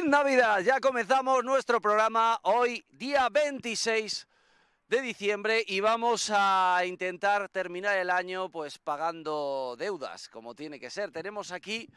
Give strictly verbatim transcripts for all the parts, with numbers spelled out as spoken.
Navidad! Ya comenzamos nuestro programa hoy, día veintiséis de diciembre, y vamos a intentar terminar el año pues pagando deudas, como tiene que ser. Tenemos aquí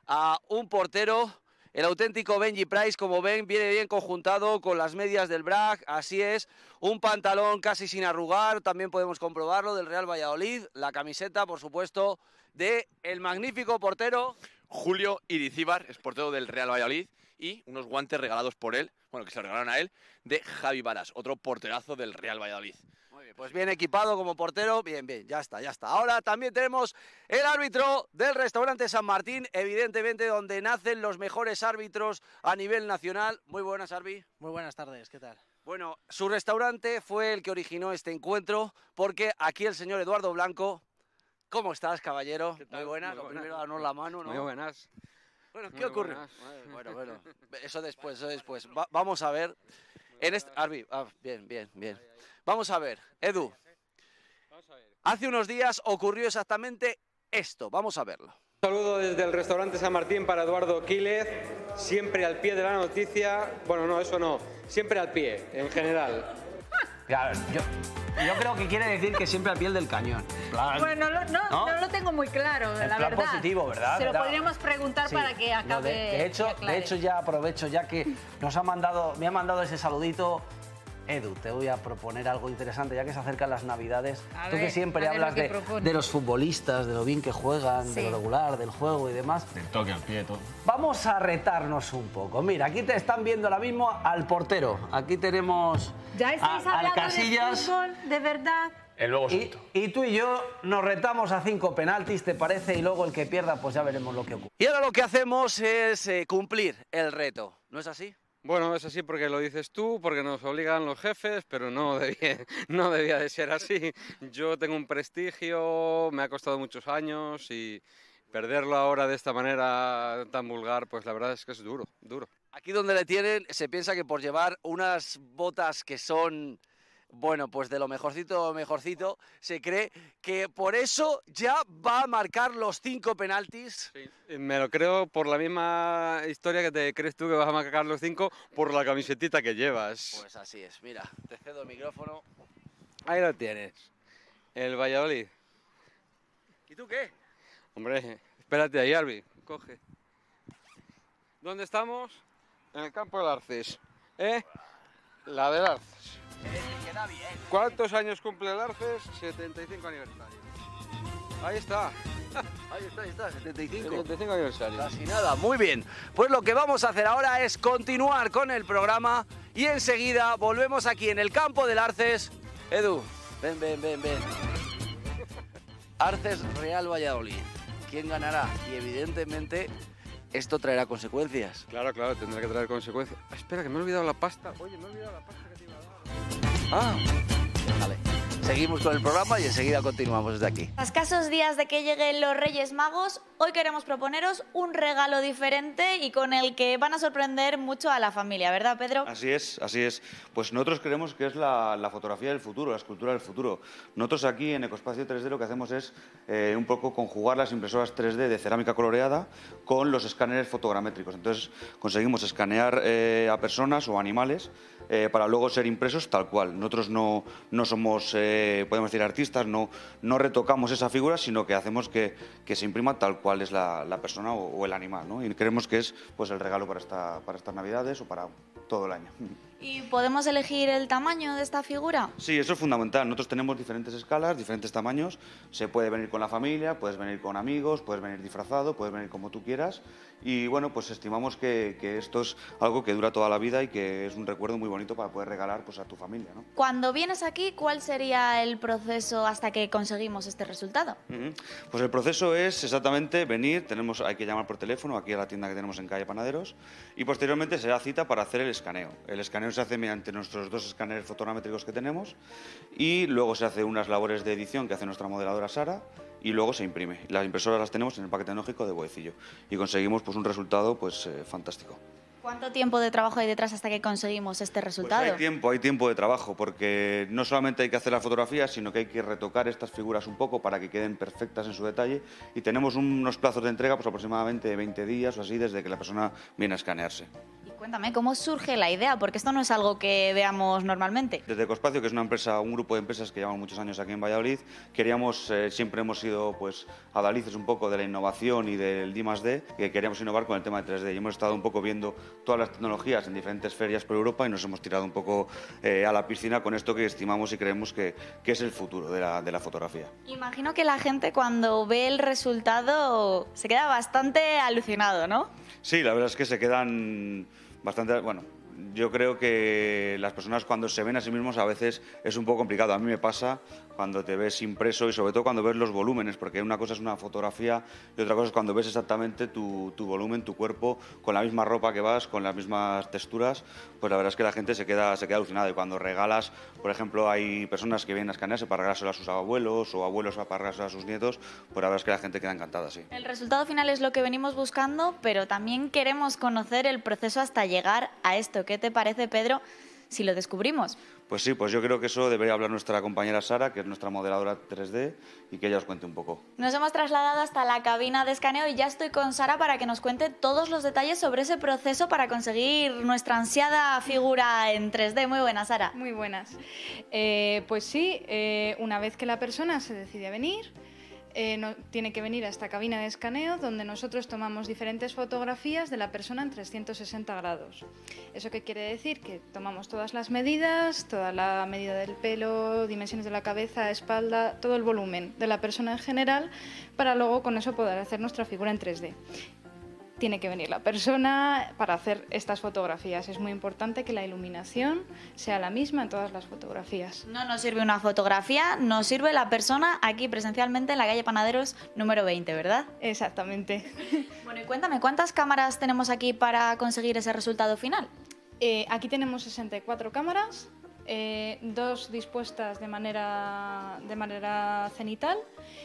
a un portero, el auténtico Benji Price. Como ven, viene bien conjuntado con las medias del Brag, así es, un pantalón casi sin arrugar, también podemos comprobarlo, del Real Valladolid, la camiseta, por supuesto, de el magnífico portero Julio Irizíbar, es portero del Real Valladolid, y unos guantes regalados por él, bueno, que se regalaron a él, de Javi Varas, otro porterazo del Real Valladolid. Muy bien, pues bien equipado como portero, bien, bien, ya está, ya está. Ahora también tenemos el árbitro del restaurante San Martín, evidentemente donde nacen los mejores árbitros a nivel nacional. Muy buenas, Arbi. Muy buenas tardes, ¿qué tal? Bueno, su restaurante fue el que originó este encuentro, porque aquí el señor Eduardo Blanco. ¿Cómo estás, caballero? Muy buenas, Muy lo buenas. primero, darnos la mano, ¿no? Muy buenas. Bueno, ¿qué Muy ocurre? buenas. Bueno, bueno, eso después, eso después. Va- vamos a ver. En este... Arbi, ah, bien, bien, bien. Vamos a ver, Edu. Vamos a ver. Hace unos días ocurrió exactamente esto. Vamos a verlo. Un saludo desde el restaurante San Martín para Eduardo Quílez, siempre al pie de la noticia. Bueno, no, eso no, siempre al pie, en general. Claro, yo, yo creo que quiere decir que siempre al pie del cañón. Plan, Bueno, lo- no, ¿no? no lo tengo muy claro, En la plan verdad. positivo, ¿verdad? Se lo ¿Verdad? podríamos preguntar Sí. para que No, acabe. de, de hecho, y aclare. de hecho, ya aprovecho, ya que nos ha mandado, me ha mandado ese saludito. Edu, te voy a proponer algo interesante, ya que se acercan las Navidades. A Tú ver, que siempre a ver hablas lo que de, propone. de los futbolistas, de lo bien que juegan, de Sí. lo regular, del juego y demás. Del toque al pie, todo. Vamos a retarnos un poco. Mira, aquí te están viendo ahora mismo al portero. Aquí tenemos ¿Ya estáis a- al hablando Casillas. de fútbol, de verdad? El luego Y, y tú y yo nos retamos a cinco penaltis, ¿te parece? Y luego el que pierda, pues ya veremos lo que ocurre. Y ahora lo que hacemos es eh, cumplir el reto. ¿No es así? Bueno, es así porque lo dices tú, porque nos obligan los jefes, pero no debía, no debía de ser así. Yo tengo un prestigio, me ha costado muchos años y perderlo ahora de esta manera tan vulgar, pues la verdad es que es duro, duro. Aquí donde le tienen, se piensa que por llevar unas botas que son, bueno, pues de lo mejorcito, mejorcito, se cree que por eso ya va a marcar los cinco penaltis. Me lo creo por la misma historia que te crees tú que vas a marcar los cinco por la camisetita que llevas. Pues así es, mira, te cedo el micrófono. Ahí lo tienes, el Valladolid. ¿Y tú qué? Hombre, espérate ahí, Arbi, coge. ¿Dónde estamos? En el campo del Arces, ¿eh? La del Arces. Queda bien. ¿Cuántos años cumple el Arces? setenta y cinco aniversario. Ahí está, Ahí está, ahí está, setenta y cinco. setenta y cinco aniversario. Casi nada, muy bien. Pues lo que vamos a hacer ahora es continuar con el programa y enseguida volvemos aquí en el campo del Arces. Edu, ven, ven, ven, ven. Arces Real Valladolid. ¿Quién ganará? Y evidentemente esto traerá consecuencias. Claro, claro, tendrá que traer consecuencias. Ah, espera, que me he olvidado la pasta. Oye, me he olvidado la pasta que te iba a dar. Ah, vale. Seguimos con el programa y enseguida continuamos desde aquí. A escasos días de que lleguen los Reyes Magos, hoy queremos proponeros un regalo diferente y con el que van a sorprender mucho a la familia, ¿verdad, Pedro? Así es, así es. Pues nosotros creemos que es la, la fotografía del futuro, la escultura del futuro. Nosotros aquí en Ecoespacio tres D lo que hacemos es eh, un poco conjugar las impresoras tres D de cerámica coloreada con los escáneres fotogramétricos. Entonces conseguimos escanear eh, a personas o animales eh, para luego ser impresos tal cual. Nosotros no, no somos, eh, podemos decir, artistas, no, no retocamos esa figura, sino que hacemos que, que se imprima tal cual es la, la persona o, o el animal, ¿no? Y creemos que es pues, el regalo para, esta, para estas Navidades o para todo el año. ¿Y podemos elegir el tamaño de esta figura? Sí, eso es fundamental. Nosotros tenemos diferentes escalas, diferentes tamaños. Se puede venir con la familia, puedes venir con amigos, puedes venir disfrazado, puedes venir como tú quieras. Y bueno, pues estimamos que, que esto es algo que dura toda la vida y que es un recuerdo muy bonito para poder regalar pues, a tu familia, ¿no? Cuando vienes aquí, ¿cuál sería el proceso hasta que conseguimos este resultado? Ujú. Pues el proceso es exactamente venir, tenemos, hay que llamar por teléfono aquí a la tienda que tenemos en calle Panaderos y posteriormente se da cita para hacer el escaneo. El escaneo se hace mediante nuestros dos escáneres fotogramétricos que tenemos y luego se hace unas labores de edición que hace nuestra modeladora Sara y luego se imprime. Las impresoras las tenemos en el parque tecnológico de Boecillo y conseguimos pues, un resultado pues, eh, fantástico. ¿Cuánto tiempo de trabajo hay detrás hasta que conseguimos este Pues resultado? hay tiempo, hay tiempo de trabajo, porque no solamente hay que hacer la fotografía, sino que hay que retocar estas figuras un poco para que queden perfectas en su detalle y tenemos unos plazos de entrega pues aproximadamente veinte días o así desde que la persona viene a escanearse. ¿Y Cuéntame, ¿cómo surge la idea? Porque esto no es algo que veamos normalmente. Desde Ecospacio, que es una empresa, un grupo de empresas que llevamos muchos años aquí en Valladolid, queríamos, eh, siempre hemos sido pues adalices un poco de la innovación y del D más D, que queríamos innovar con el tema de tres D. Y hemos estado un poco viendo todas las tecnologías en diferentes ferias por Europa y nos hemos tirado un poco eh, a la piscina con esto que estimamos y creemos que, que es el futuro de la, de la fotografía. Imagino que la gente cuando ve el resultado se queda bastante alucinado, ¿no? Sí, la verdad es que se quedan bastante, bueno, yo creo que las personas cuando se ven a sí mismos a veces es un poco complicado. A mí me pasa cuando te ves impreso y sobre todo cuando ves los volúmenes, porque una cosa es una fotografía y otra cosa es cuando ves exactamente tu, tu volumen, tu cuerpo, con la misma ropa que vas, con las mismas texturas, pues la verdad es que la gente se queda, se queda alucinada. Y cuando regalas, por ejemplo, hay personas que vienen a escanearse para regalárselo a sus abuelos o abuelos para regalárselo a sus nietos, pues la verdad es que la gente queda encantada, sí. El resultado final es lo que venimos buscando, pero también queremos conocer el proceso hasta llegar a esto. ¿Qué te parece, Pedro, si lo descubrimos? Pues sí, pues yo creo que eso debería hablar nuestra compañera Sara, que es nuestra modeladora tres D, y que ella os cuente un poco. Nos hemos trasladado hasta la cabina de escaneo y ya estoy con Sara para que nos cuente todos los detalles sobre ese proceso para conseguir nuestra ansiada figura en tres D. Muy buena, Sara. Muy buenas. Eh, pues sí, eh, una vez que la persona se decide a venir, Eh, no, tiene que venir a esta cabina de escaneo donde nosotros tomamos diferentes fotografías de la persona en trescientos sesenta grados. ¿Eso qué quiere decir? Que tomamos todas las medidas, toda la medida del pelo, dimensiones de la cabeza, espalda, todo el volumen de la persona en general, para luego con eso poder hacer nuestra figura en tres D. Tiene que venir la persona para hacer estas fotografías. Es muy importante que la iluminación sea la misma en todas las fotografías. No nos sirve una fotografía, nos sirve la persona aquí presencialmente en la calle Panaderos número veinte, ¿verdad? Exactamente. Bueno, y cuéntame, ¿cuántas cámaras tenemos aquí para conseguir ese resultado final? Eh, aquí tenemos sesenta y cuatro cámaras, eh, dos dispuestas de manera, de manera cenital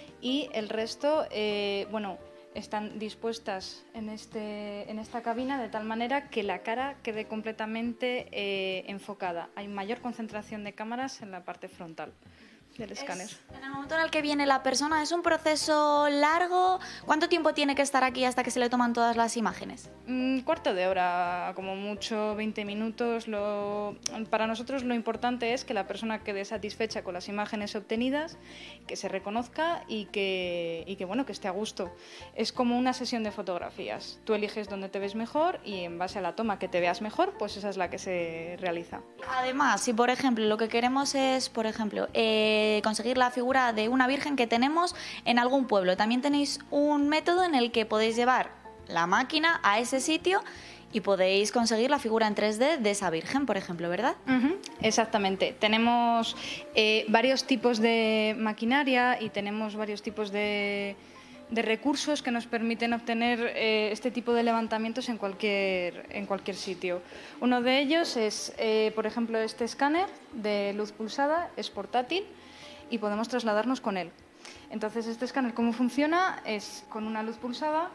y el resto, eh, bueno, están dispuestas en, este, en esta cabina de tal manera que la cara quede completamente eh, enfocada. Hay mayor concentración de cámaras en la parte frontal del escáner. Es, en el momento en el que viene la persona, ¿es un proceso largo? ¿Cuánto tiempo tiene que estar aquí hasta que se le toman todas las imágenes? Un cuarto de hora, como mucho, veinte minutos. Lo, para nosotros lo importante es que la persona quede satisfecha con las imágenes obtenidas, que se reconozca y que, y que, bueno, que esté a gusto. Es como una sesión de fotografías. Tú eliges dónde te ves mejor y en base a la toma que te veas mejor, pues esa es la que se realiza. Además, si por ejemplo lo que queremos es, por ejemplo, eh, conseguir la figura de una virgen que tenemos en algún pueblo, también tenéis un método en el que podéis llevar la máquina a ese sitio y podéis conseguir la figura en tres D de esa virgen, por ejemplo, ¿verdad? Uh-huh, exactamente. Tenemos eh, varios tipos de maquinaria y tenemos varios tipos de, de recursos que nos permiten obtener eh, este tipo de levantamientos en cualquier, en cualquier sitio. Uno de ellos es, eh, por ejemplo, este escáner de luz pulsada, es portátil y podemos trasladarnos con él. Entonces, este escáner, ¿cómo funciona? Es con una luz pulsada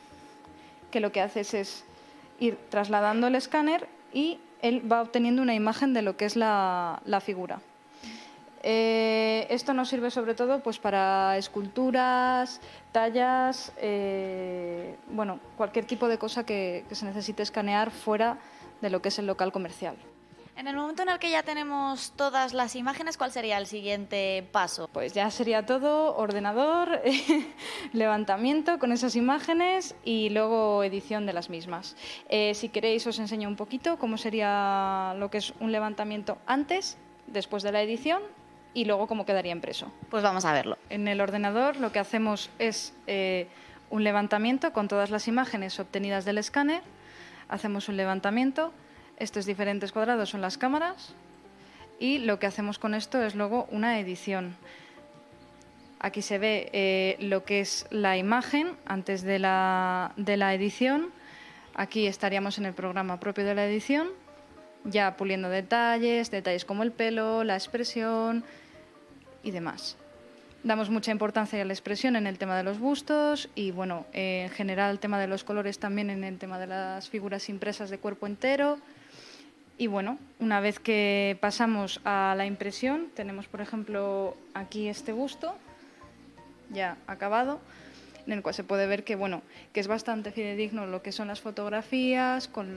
que lo que haces es ir trasladando el escáner y él va obteniendo una imagen de lo que es la, la figura. Eh, esto nos sirve sobre todo pues, para esculturas, tallas, eh, bueno, cualquier tipo de cosa que, que se necesite escanear fuera de lo que es el local comercial. En el momento en el que ya tenemos todas las imágenes, ¿cuál sería el siguiente paso? Pues ya sería todo ordenador, levantamiento con esas imágenes y luego edición de las mismas. Eh, si queréis os enseño un poquito cómo sería lo que es un levantamiento antes, después de la edición y luego cómo quedaría impreso. Pues vamos a verlo. En el ordenador lo que hacemos es eh, un levantamiento con todas las imágenes obtenidas del escáner, hacemos un levantamiento. Estos diferentes cuadrados son las cámaras y lo que hacemos con esto es luego una edición. Aquí se ve eh, lo que es la imagen antes de la, de la edición. Aquí estaríamos en el programa propio de la edición, ya puliendo detalles, detalles como el pelo, la expresión y demás. Damos mucha importancia a la expresión en el tema de los bustos y, bueno, eh, en general el tema de los colores también en el tema de las figuras impresas de cuerpo entero. Y bueno, una vez que pasamos a la impresión, tenemos por ejemplo aquí este busto ya acabado, en el cual se puede ver que, bueno, que es bastante fidedigno lo que son las fotografías, con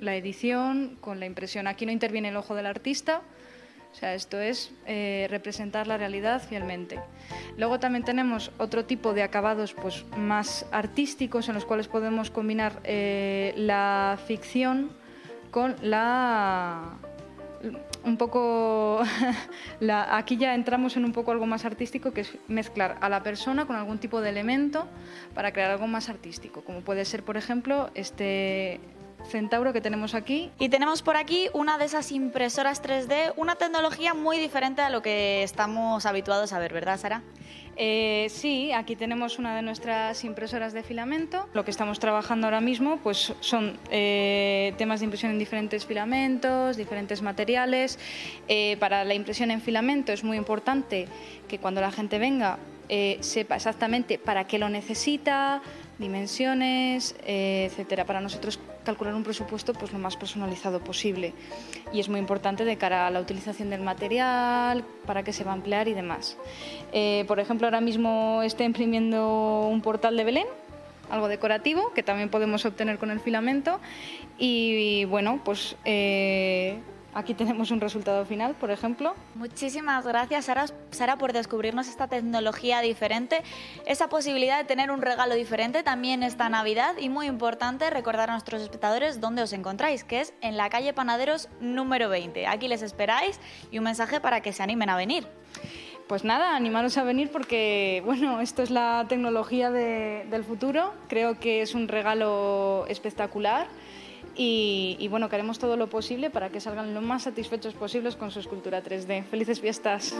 la edición, con la impresión. Aquí no interviene el ojo del artista, o sea, esto es eh, representar la realidad fielmente. Luego también tenemos otro tipo de acabados pues, más artísticos en los cuales podemos combinar eh, la ficción con la... un poco... la, aquí ya entramos en un poco algo más artístico, que es mezclar a la persona con algún tipo de elemento para crear algo más artístico, como puede ser, por ejemplo, este... centauro que tenemos aquí. Y tenemos por aquí una de esas impresoras tres D, una tecnología muy diferente a lo que estamos habituados a ver, ¿verdad, Sara? Eh, sí, aquí tenemos una de nuestras impresoras de filamento. Lo que estamos trabajando ahora mismo pues, son eh, temas de impresión en diferentes filamentos, diferentes materiales. Eh, para la impresión en filamento es muy importante que cuando la gente venga eh, sepa exactamente para qué lo necesita, dimensiones, eh, etcétera. Para nosotros calcular un presupuesto pues lo más personalizado posible, y es muy importante de cara a la utilización del material, para qué se va a emplear y demás. Eh, por ejemplo, ahora mismo estoy imprimiendo un portal de Belén, algo decorativo que también podemos obtener con el filamento, y, y bueno, pues eh, aquí tenemos un resultado final, por ejemplo. Muchísimas gracias, Sara, Sara, por descubrirnos esta tecnología diferente, esa posibilidad de tener un regalo diferente también esta Navidad, y muy importante recordar a nuestros espectadores dónde os encontráis, que es en la calle Panaderos número veinte. Aquí les esperáis, y un mensaje para que se animen a venir. Pues nada, animaros a venir porque, bueno, esto es la tecnología de, del futuro. Creo que es un regalo espectacular. Y, y bueno, que haremos todo lo posible para que salgan lo más satisfechos posibles con su escultura tres D. ¡Felices fiestas!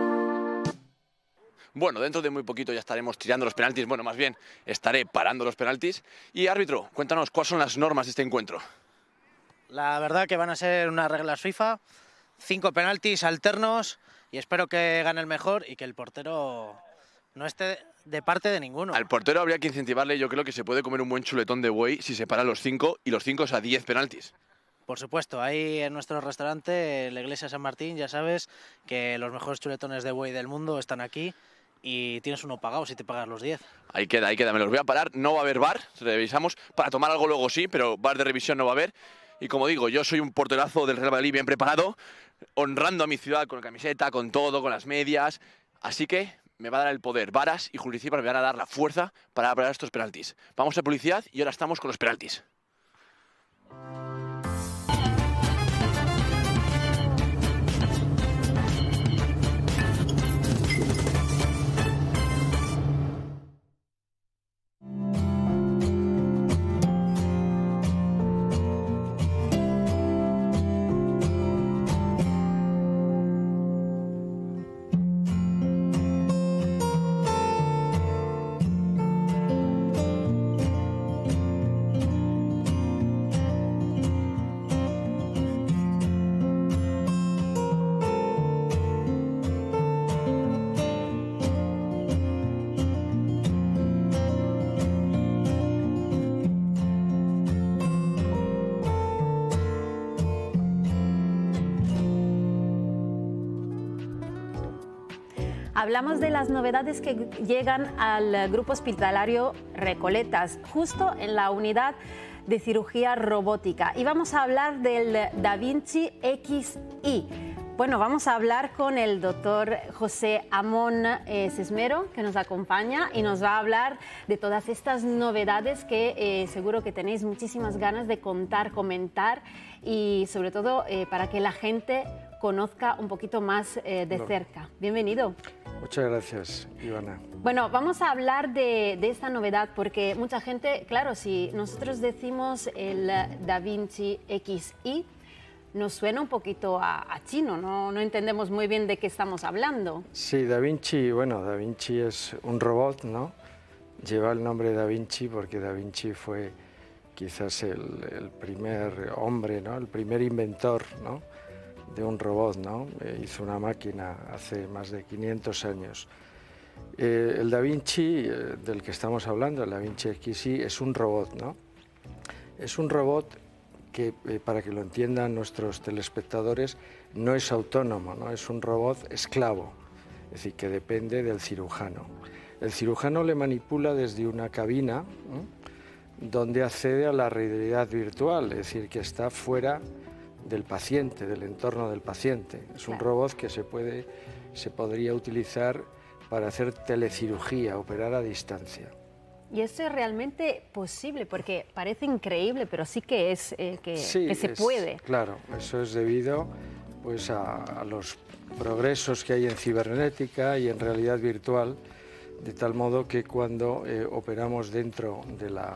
Bueno, dentro de muy poquito ya estaremos tirando los penaltis, bueno, más bien estaré parando los penaltis. Y árbitro, cuéntanos, ¿cuáles son las normas de este encuentro? La verdad que van a ser unas reglas FIFA, cinco penaltis alternos, y espero que gane el mejor y que el portero no esté de parte de ninguno. Al portero habría que incentivarle, yo creo que se puede comer un buen chuletón de buey si se para los cinco, y los cinco es a diez penaltis. Por supuesto, ahí en nuestro restaurante, la Iglesia San Martín, ya sabes que los mejores chuletones de buey del mundo están aquí, y tienes uno pagado si te pagas los diez. Ahí queda, ahí queda, me los voy a parar, no va a haber bar, revisamos, para tomar algo luego sí, pero bar de revisión no va a haber. Y como digo, yo soy un porterazo del Real Valladolid bien preparado, honrando a mi ciudad con la camiseta, con todo, con las medias, así que me va a dar el poder. Varas y Julio Cíbar me van a dar la fuerza para parar estos penaltis. Vamos a publicidad y ahora estamos con los penaltis. Hablamos de las novedades que llegan al Grupo Hospitalario Recoletas, justo en la unidad de cirugía robótica. Y vamos a hablar del Da Vinci X I. Bueno, vamos a hablar con el doctor José Amón eh, Sesmero, que nos acompaña y nos va a hablar de todas estas novedades que eh, seguro que tenéis muchísimas ganas de contar, comentar, y sobre todo eh, para que la gente conozca un poquito más eh, de cerca. Bienvenido. Muchas gracias, Ivana. Bueno, vamos a hablar de, de esta novedad porque mucha gente, claro, si nosotros decimos el Da Vinci X I, nos suena un poquito a, a chino, ¿no? No entendemos muy bien de qué estamos hablando. Sí, Da Vinci, bueno, Da Vinci es un robot, ¿no? Lleva el nombre Da Vinci porque Da Vinci fue quizás el, el primer hombre, ¿no? El primer inventor, ¿no? De un robot, ¿no? Eh, hizo una máquina hace más de quinientos años. Eh, el Da Vinci, eh, del que estamos hablando, el Da Vinci X I, es un robot, ¿no? Es un robot que, eh, para que lo entiendan nuestros telespectadores, no es autónomo, ¿no? Es un robot esclavo, es decir, que depende del cirujano. El cirujano le manipula desde una cabina, ¿no? donde accede a la realidad virtual, es decir, que está fuera del paciente, del entorno del paciente. Es un Claro. robot que se puede, se podría utilizar para hacer telecirugía, operar a distancia. Y eso es realmente posible, porque parece increíble, pero sí que es eh, que, Sí, que se es- puede. Claro, eso es debido pues, a, a los progresos que hay en cibernética y en realidad virtual, de tal modo que cuando eh, operamos dentro de la,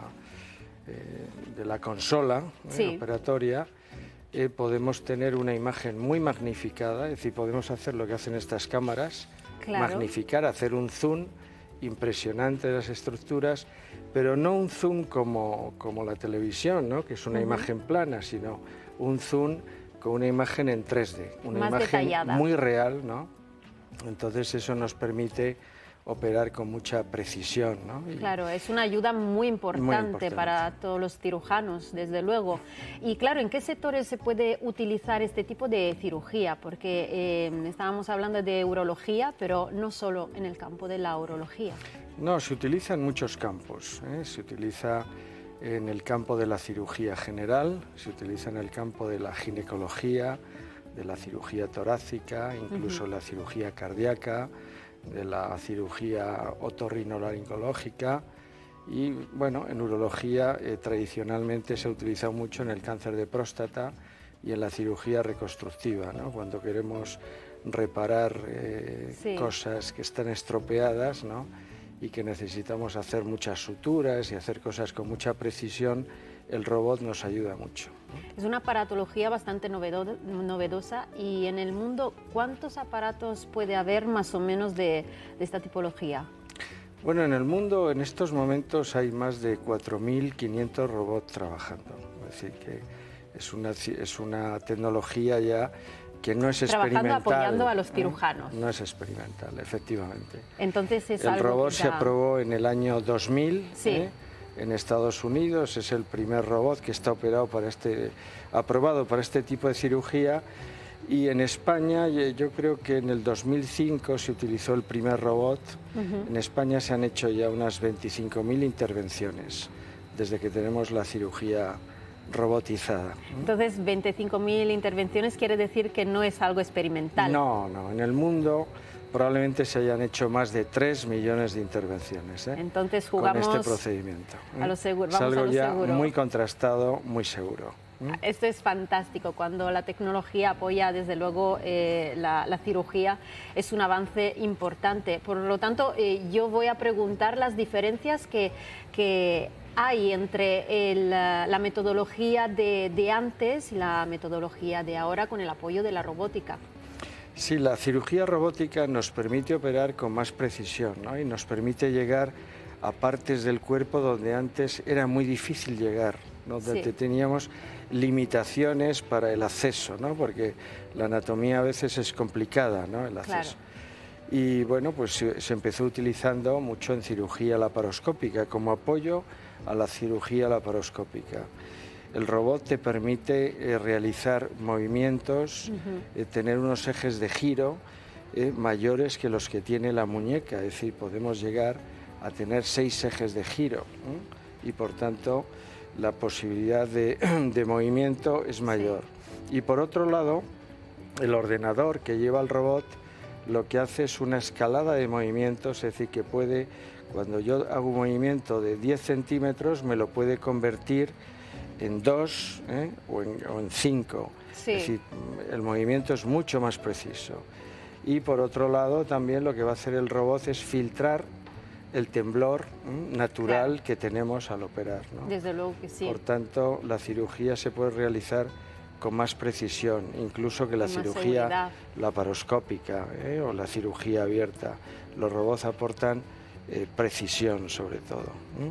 eh, de la consola eh, Sí. operatoria, eh, podemos tener una imagen muy magnificada, es decir, podemos hacer lo que hacen estas cámaras, Claro. magnificar, hacer un zoom impresionante de las estructuras, pero no un zoom como, como la televisión, ¿no? Que es una Ujú. imagen plana, sino un zoom con una imagen en tres D, una Más imagen detallada. muy real, ¿no? Entonces eso nos permite operar con mucha precisión, ¿no? Y- Claro, es una ayuda muy importante, importante. para todos los cirujanos, desde luego. Y claro, ¿en qué sectores se puede utilizar este tipo de cirugía? Porque eh, estábamos hablando de urología, pero no solo en el campo de la urología. No, se utiliza en muchos campos. ¿eh? Se utiliza en el campo de la cirugía general, se utiliza en el campo de la ginecología, de la cirugía torácica, incluso Ujú. la cirugía cardíaca, de la cirugía otorrinolaringológica y, bueno, en urología eh, tradicionalmente se ha utilizado mucho en el cáncer de próstata y en la cirugía reconstructiva, ¿no? Cuando queremos reparar eh, Sí. cosas que están estropeadas, ¿no? Y que necesitamos hacer muchas suturas y hacer cosas con mucha precisión, el robot nos ayuda mucho. Es una aparatología bastante novedo- novedosa y en el mundo, ¿cuántos aparatos puede haber más o menos de, de esta tipología? Bueno, en el mundo en estos momentos hay más de cuatro mil quinientos robots trabajando. Es decir, que es una, ci- es una tecnología ya que no es Trabajando, experimental. apoyando a los ¿eh? cirujanos. No es experimental, efectivamente. Entonces es El algo robot que se ya- aprobó en el año dos mil Sí. ¿eh? en Estados Unidos. Es el primer robot que está operado para este, aprobado para este tipo de cirugía. Y en España, eh, yo creo que en el dos mil cinco se utilizó el primer robot. Ujú. En España se han hecho ya unas veinticinco mil intervenciones desde que tenemos la cirugía robotizada. Entonces, veinticinco mil intervenciones quiere decir que no es algo experimental. No, no, en el mundo probablemente se hayan hecho más de tres millones de intervenciones ¿eh? Entonces con jugamos este procedimiento. a lo seguro, Es vamos a algo lo ya seguro. muy contrastado, muy seguro. Esto es fantástico, cuando la tecnología apoya desde luego eh, la, la cirugía es un avance importante. Por lo tanto, eh, yo voy a preguntar las diferencias que, que hay entre el, la la metodología de, de antes y la metodología de ahora con el apoyo de la robótica. Sí, la cirugía robótica nos permite operar con más precisión, ¿no? Y nos permite llegar a partes del cuerpo donde antes era muy difícil llegar, ¿no? Donde Sí. teníamos limitaciones para el acceso, ¿no? Porque la anatomía a veces es complicada, ¿no? El acceso. Y bueno, pues se, se empezó utilizando mucho en cirugía laparoscópica como apoyo a la cirugía laparoscópica. El robot te permite eh, realizar movimientos, Ujú. eh, tener unos ejes de giro eh, mayores que los que tiene la muñeca, es decir, podemos llegar a tener seis ejes de giro ¿eh? Y por tanto la posibilidad de, de movimiento es mayor. Y por otro lado, el ordenador que lleva el robot lo que hace es una escalada de movimientos, es decir, que puede, cuando yo hago un movimiento de diez centímetros, me lo puede convertir en dos ¿eh? o en cinco. Sí. Es decir, el movimiento es mucho más preciso. Y por otro lado, también lo que va a hacer el robot es filtrar el temblor ¿eh? natural Claro. que tenemos al operar, ¿no? Desde luego que sí. Por tanto, la cirugía se puede realizar con más precisión, incluso que la Con más cirugía seguridad. laparoscópica ¿eh? o la cirugía abierta. Los robots aportan eh, precisión sobre todo.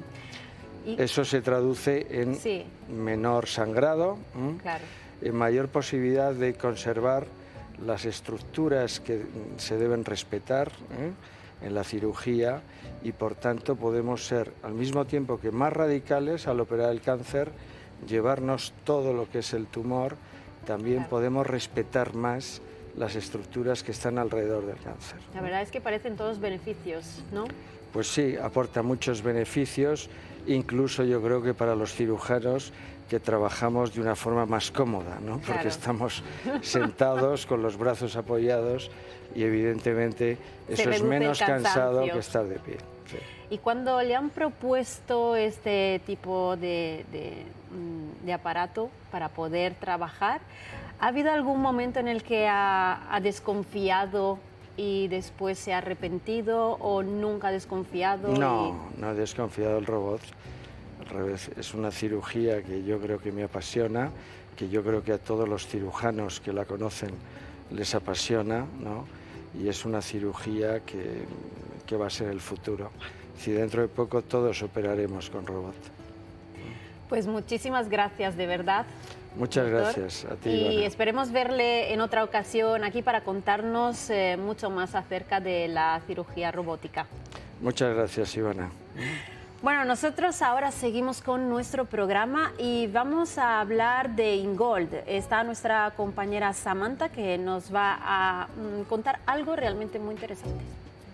¿eh? Y- Eso se traduce en Sí. menor sangrado, ¿eh? Claro. en mayor posibilidad de conservar las estructuras que mm, se deben respetar ¿eh? en la cirugía y por tanto podemos ser al mismo tiempo que más radicales al operar el cáncer, llevarnos todo lo que es el tumor, también Claro. podemos respetar más las estructuras que están alrededor del cáncer. La verdad es que parecen todos beneficios, ¿no? Pues sí, aporta muchos beneficios, incluso yo creo que para los cirujanos que trabajamos de una forma más cómoda, ¿no? Porque Claro. estamos sentados con los brazos apoyados y evidentemente Se eso es reduce el menos cansado cansancio. que estar de pie. Sí. Y cuando le han propuesto este tipo de, de, mm, de aparato para poder trabajar, ¿ha habido algún momento en el que ha, ha desconfiado y después se ha arrepentido o nunca ha desconfiado? No, no he desconfiado del robot. Al revés, es una cirugía que yo creo que me apasiona, que yo creo que a todos los cirujanos que la conocen les apasiona, ¿no? Y es una cirugía que, que va a ser el futuro. Si dentro de poco todos operaremos con robot. Pues muchísimas gracias, de verdad. Muchas doctor. gracias a ti, Y Ivana. esperemos verle en otra ocasión aquí para contarnos eh, mucho más acerca de la cirugía robótica. Muchas gracias, Ivana. Bueno, nosotros ahora seguimos con nuestro programa y vamos a hablar de Ingold. Está nuestra compañera Samantha que nos va a mm, contar algo realmente muy interesante.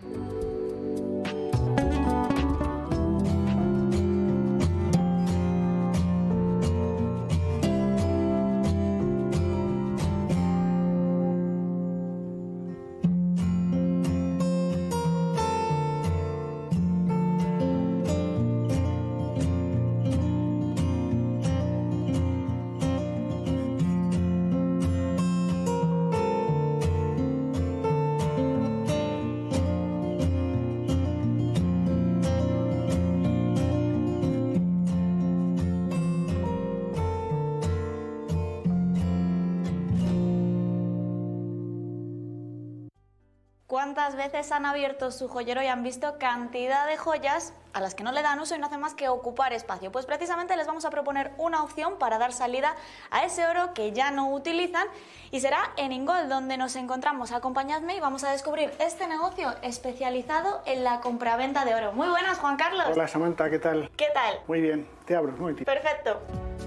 ¿Cuántas veces han abierto su joyero y han visto cantidad de joyas a las que no le dan uso y no hacen más que ocupar espacio? Pues precisamente les vamos a proponer una opción para dar salida a ese oro que ya no utilizan y será en Ingold, donde nos encontramos. Acompañadme y vamos a descubrir este negocio especializado en la compraventa de oro. Muy buenas, Juan Carlos. Hola, Samantha, ¿qué tal? ¿Qué tal? Muy bien, te abro un momentito. Perfecto.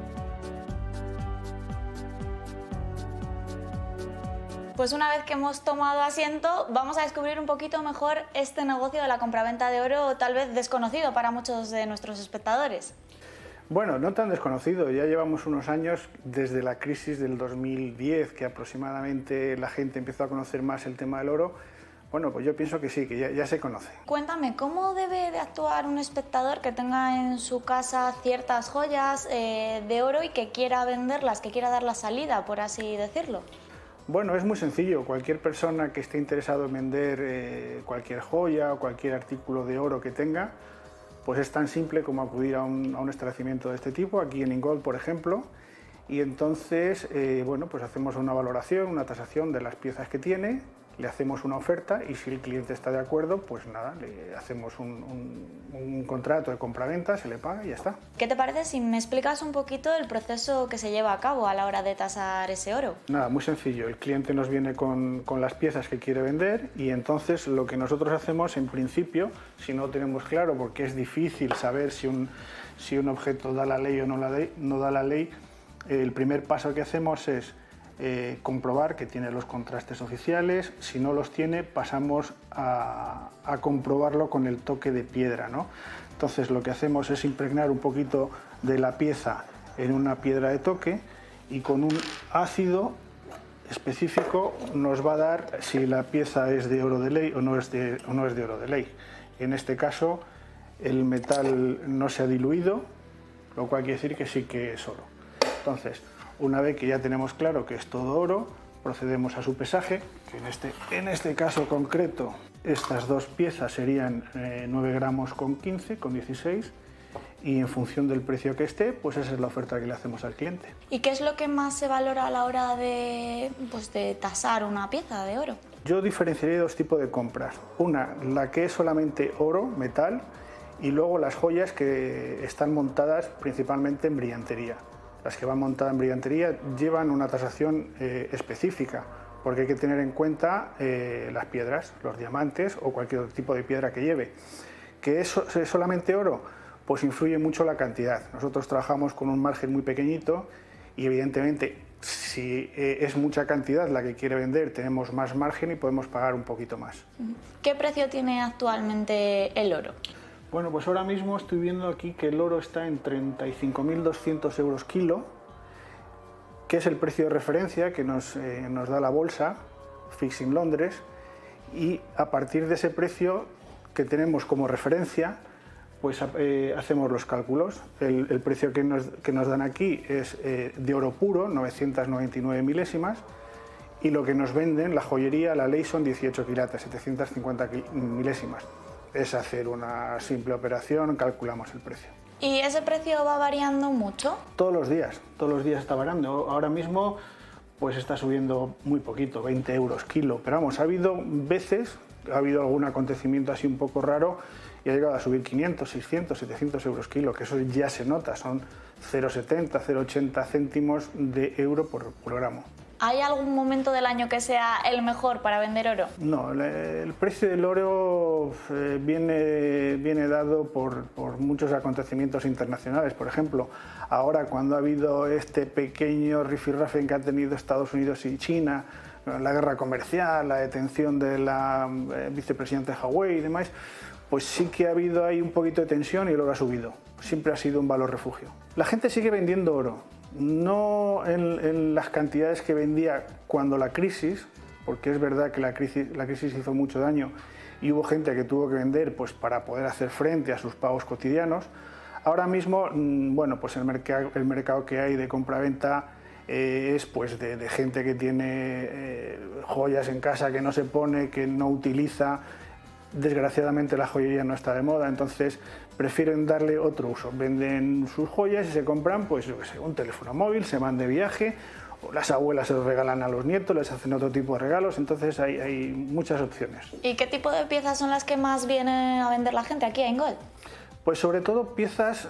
Pues una vez que hemos tomado asiento, vamos a descubrir un poquito mejor este negocio de la compraventa de oro, tal vez desconocido para muchos de nuestros espectadores. Bueno, no tan desconocido, ya llevamos unos años desde la crisis del dos mil diez, que aproximadamente la gente empezó a conocer más el tema del oro. Bueno, pues yo pienso que sí, que ya, ya se conoce. Cuéntame, ¿cómo debe de actuar un espectador que tenga en su casa ciertas joyas eh, de oro y que quiera venderlas, que quiera dar la salida, por así decirlo? Bueno, es muy sencillo. Cualquier persona que esté interesado en vender eh, cualquier joya o cualquier artículo de oro que tenga, pues es tan simple como acudir a un, a un establecimiento de este tipo, aquí en Ingold, por ejemplo, y entonces, eh, bueno, pues hacemos una valoración, una tasación de las piezas que tiene, le hacemos una oferta y si el cliente está de acuerdo, pues nada, le hacemos un, un, un contrato de compraventa, se le paga y ya está. ¿Qué te parece si me explicas un poquito el proceso que se lleva a cabo a la hora de tasar ese oro? Nada, muy sencillo. El cliente nos viene con, con las piezas que quiere vender y entonces lo que nosotros hacemos en principio, si no tenemos claro, porque es difícil saber si un, si un objeto da la ley o no, la de, no da la ley, el primer paso que hacemos es eh, comprobar que tiene los contrastes oficiales. Si no los tiene, pasamos a, a comprobarlo con el toque de piedra, ¿no? Entonces lo que hacemos es impregnar un poquito de la pieza en una piedra de toque y con un ácido específico nos va a dar si la pieza es de oro de ley o no es de, o no es de oro de ley. En este caso el metal no se ha diluido, lo cual quiere decir que sí que es oro. Entonces, una vez que ya tenemos claro que es todo oro, procedemos a su pesaje, que en este, en este caso concreto estas dos piezas serían eh, nueve gramos con quince, con dieciséis, y en función del precio que esté, pues esa es la oferta que le hacemos al cliente. ¿Y qué es lo que más se valora a la hora de, pues, de tasar una pieza de oro? Yo diferenciaría dos tipos de compras. Una, la que es solamente oro, metal, y luego las joyas que están montadas principalmente en brillantería. Las que van montadas en brillantería llevan una tasación eh, específica, porque hay que tener en cuenta eh, las piedras, los diamantes o cualquier otro tipo de piedra que lleve. ¿Que es, es solamente oro? Pues influye mucho la cantidad. Nosotros trabajamos con un margen muy pequeñito y evidentemente si eh, es mucha cantidad la que quiere vender, tenemos más margen y podemos pagar un poquito más. ¿Qué precio tiene actualmente el oro? Bueno, pues ahora mismo estoy viendo aquí que el oro está en treinta y cinco mil doscientos euros kilo, que es el precio de referencia que nos, eh, nos da la bolsa, Fixing Londres, y a partir de ese precio que tenemos como referencia, pues eh, hacemos los cálculos. El, el precio que nos, que nos dan aquí es eh, de oro puro, novecientos noventa y nueve milésimas, y lo que nos venden, la joyería, la ley, son dieciocho quilates, setecientos cincuenta milésimas. Es hacer una simple operación, calculamos el precio. ¿Y ese precio va variando mucho? Todos los días, todos los días está variando. Ahora mismo pues está subiendo muy poquito, veinte euros kilo, pero vamos, ha habido veces, ha habido algún acontecimiento así un poco raro y ha llegado a subir quinientos, seiscientos, setecientos euros kilo, que eso ya se nota, son cero coma setenta, cero coma ochenta céntimos de euro por, por gramo. ¿Hay algún momento del año que sea el mejor para vender oro? No, el precio del oro eh, viene, viene dado por, por muchos acontecimientos internacionales. Por ejemplo, ahora cuando ha habido este pequeño rifirrafe que han tenido Estados Unidos y China, la guerra comercial, la detención de la eh, vicepresidenta de Hawái y demás, pues sí que ha habido ahí un poquito de tensión y el oro ha subido. Siempre ha sido un valor refugio. La gente sigue vendiendo oro. No en, en las cantidades que vendía cuando la crisis, porque es verdad que la crisis, la crisis hizo mucho daño y hubo gente que tuvo que vender pues, para poder hacer frente a sus pagos cotidianos. Ahora mismo, bueno, pues el mercado, el mercado que hay de compra-venta eh, es pues, de, de gente que tiene eh, joyas en casa que no se pone, que no utiliza. Desgraciadamente la joyería no está de moda, entonces prefieren darle otro uso. Venden sus joyas y se compran pues, yo qué sé, un teléfono móvil, se van de viaje, o las abuelas se los regalan a los nietos, les hacen otro tipo de regalos, entonces hay, hay muchas opciones. ¿Y qué tipo de piezas son las que más viene a vender la gente aquí en Gold? Pues sobre todo piezas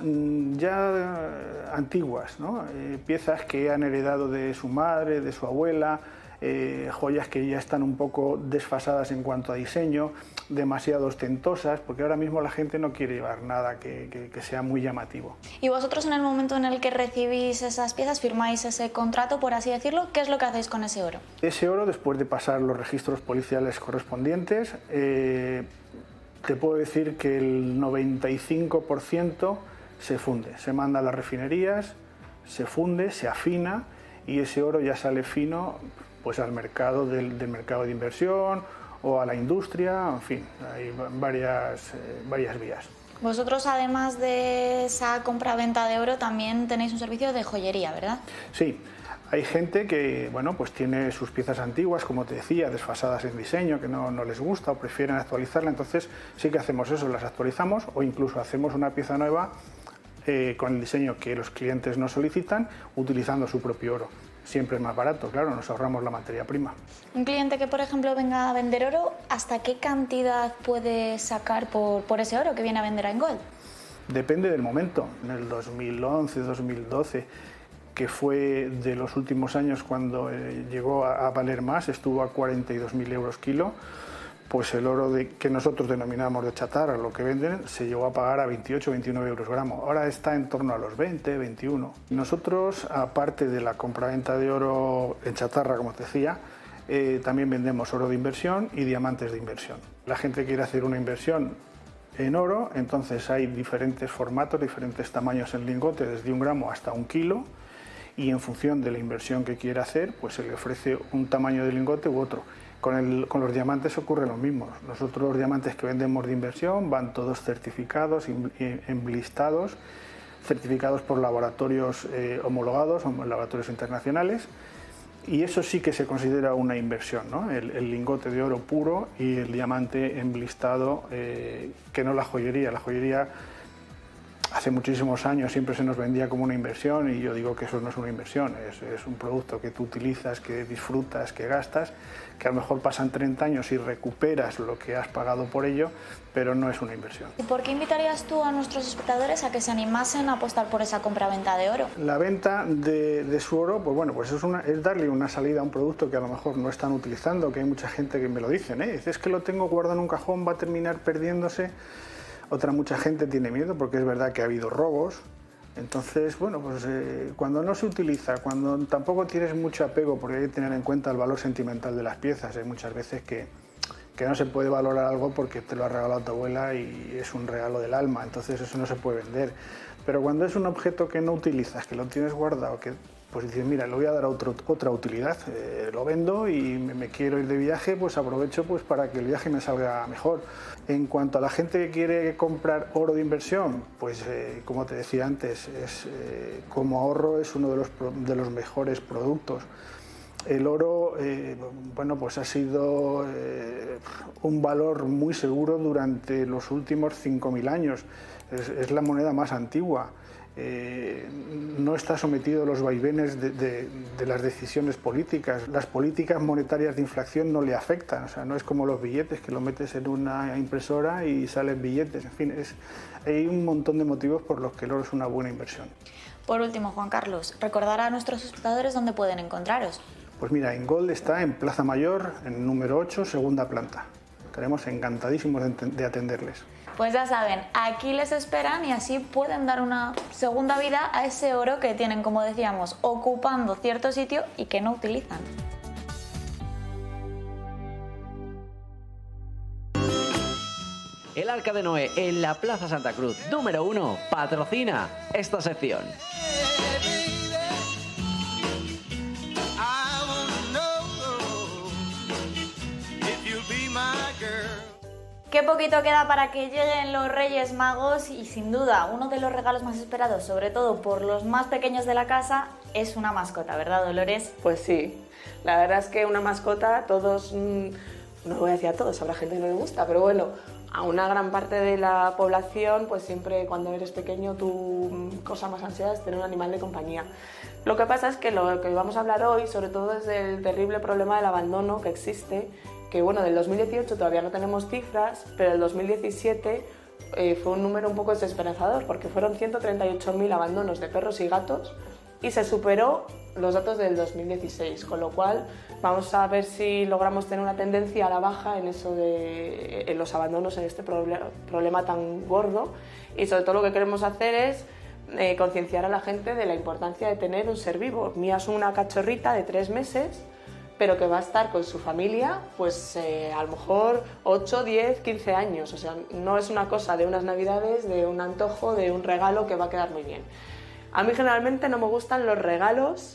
ya antiguas, ¿no? Eh, piezas que han heredado de su madre, de su abuela, eh, joyas que ya están un poco desfasadas en cuanto a diseño, demasiado ostentosas, porque ahora mismo la gente no quiere llevar nada que, que, que sea muy llamativo. Y vosotros en el momento en el que recibís esas piezas, firmáis ese contrato, por así decirlo, ¿qué es lo que hacéis con ese oro? Ese oro, después de pasar los registros policiales correspondientes, eh, te puedo decir que el noventa y cinco por ciento se funde, se manda a las refinerías, se funde, se afina y ese oro ya sale fino pues, al mercado del, del mercado de inversión o a la industria, en fin, hay varias, eh, varias vías. Vosotros, además de esa compra-venta de oro, también tenéis un servicio de joyería, ¿verdad? Sí. Hay gente que bueno, pues tiene sus piezas antiguas, como te decía, desfasadas en diseño, que no, no les gusta o prefieren actualizarla, entonces sí que hacemos eso, las actualizamos o incluso hacemos una pieza nueva eh, con el diseño que los clientes nos solicitan, utilizando su propio oro. Siempre es más barato, claro, nos ahorramos la materia prima. Un cliente que, por ejemplo, venga a vender oro, ¿hasta qué cantidad puede sacar por, por ese oro que viene a vender a Gold? Depende del momento. En el dos mil once, dos mil doce... que fue de los últimos años cuando eh, llegó a, a valer más, estuvo a cuarenta y dos mil euros kilo, pues el oro de, que nosotros denominamos de chatarra, lo que venden, se llegó a pagar a veintiocho, veintinueve euros gramo. Ahora está en torno a los veinte, veintiuno. Nosotros, aparte de la compraventa de oro en chatarra, como te decía, eh, también vendemos oro de inversión y diamantes de inversión. La gente quiere hacer una inversión en oro, entonces hay diferentes formatos, diferentes tamaños en lingote, desde un gramo hasta un kilo, y en función de la inversión que quiera hacer, pues se le ofrece un tamaño de lingote u otro. Con, el, con los diamantes ocurre lo mismo. Nosotros los diamantes que vendemos de inversión van todos certificados, enblistados, certificados por laboratorios eh, homologados, laboratorios internacionales, y eso sí que se considera una inversión, ¿no? El, el lingote de oro puro y el diamante emblistado, eh, que no la joyería. La joyería hace muchísimos años siempre se nos vendía como una inversión y yo digo que eso no es una inversión, es, es un producto que tú utilizas, que disfrutas, que gastas, que a lo mejor pasan treinta años y recuperas lo que has pagado por ello, pero no es una inversión. ¿Y por qué invitarías tú a nuestros espectadores a que se animasen a apostar por esa compra-venta de oro? La venta de, de su oro, pues bueno, pues es, una, es darle una salida a un producto que a lo mejor no están utilizando, que hay mucha gente que me lo dicen, ¿eh? Es que lo tengo guardado en un cajón, va a terminar perdiéndose. Otra mucha gente tiene miedo porque es verdad que ha habido robos, Entonces, bueno, pues eh, cuando no se utiliza, cuando tampoco tienes mucho apego, porque hay que tener en cuenta el valor sentimental de las piezas, hay muchas veces que, que no se puede valorar algo porque te lo ha regalado tu abuela y es un regalo del alma, entonces eso no se puede vender. Pero cuando es un objeto que no utilizas, que lo tienes guardado, que pues dices, mira, le voy a dar otro, otra utilidad, eh, lo vendo y me, me quiero ir de viaje, pues aprovecho pues, para que el viaje me salga mejor. En cuanto a la gente que quiere comprar oro de inversión, pues eh, como te decía antes, es, eh, como ahorro es uno de los, de los mejores productos. El oro, eh, bueno, pues ha sido eh, un valor muy seguro durante los últimos cinco mil años. Es, es la moneda más antigua. Eh, no está sometido a los vaivenes de, de, de las decisiones políticas. Las políticas monetarias de inflación no le afectan, o sea, no es como los billetes que lo metes en una impresora y salen billetes. En fin, es, hay un montón de motivos por los que el oro es una buena inversión. Por último, Juan Carlos, recordar a nuestros espectadores dónde pueden encontraros. Pues mira, Ingold está en Plaza Mayor, en el número ocho, segunda planta. Estaremos encantadísimos de, de atenderles. Pues ya saben, aquí les esperan y así pueden dar una segunda vida a ese oro que tienen, como decíamos, ocupando cierto sitio y que no utilizan. El Arca de Noé en la Plaza Santa Cruz, número uno, patrocina esta sección. Qué poquito queda para que lleguen los Reyes Magos y sin duda uno de los regalos más esperados, sobre todo por los más pequeños de la casa, es una mascota, ¿verdad, Dolores? Pues sí, la verdad es que una mascota, todos, mmm, no voy a decir a todos, habrá gente que no le gusta, pero bueno, a una gran parte de la población, pues siempre cuando eres pequeño tu cosa más ansiada es tener un animal de compañía. Lo que pasa es que lo que vamos a hablar hoy, sobre todo, es del terrible problema del abandono que existe, que bueno, del dos mil dieciocho todavía no tenemos cifras, pero el dos mil diecisiete eh, fue un número un poco desesperanzador, porque fueron ciento treinta y ocho mil abandonos de perros y gatos y se superó los datos del dos mil dieciséis, con lo cual vamos a ver si logramos tener una tendencia a la baja en eso de en los abandonos, en este proble problema tan gordo, y sobre todo lo que queremos hacer es eh, concienciar a la gente de la importancia de tener un ser vivo. Mía es una cachorrita de tres meses, pero que va a estar con su familia, pues eh, a lo mejor ocho, diez, quince años. O sea, no es una cosa de unas navidades, de un antojo, de un regalo que va a quedar muy bien. A mí generalmente no me gustan los regalos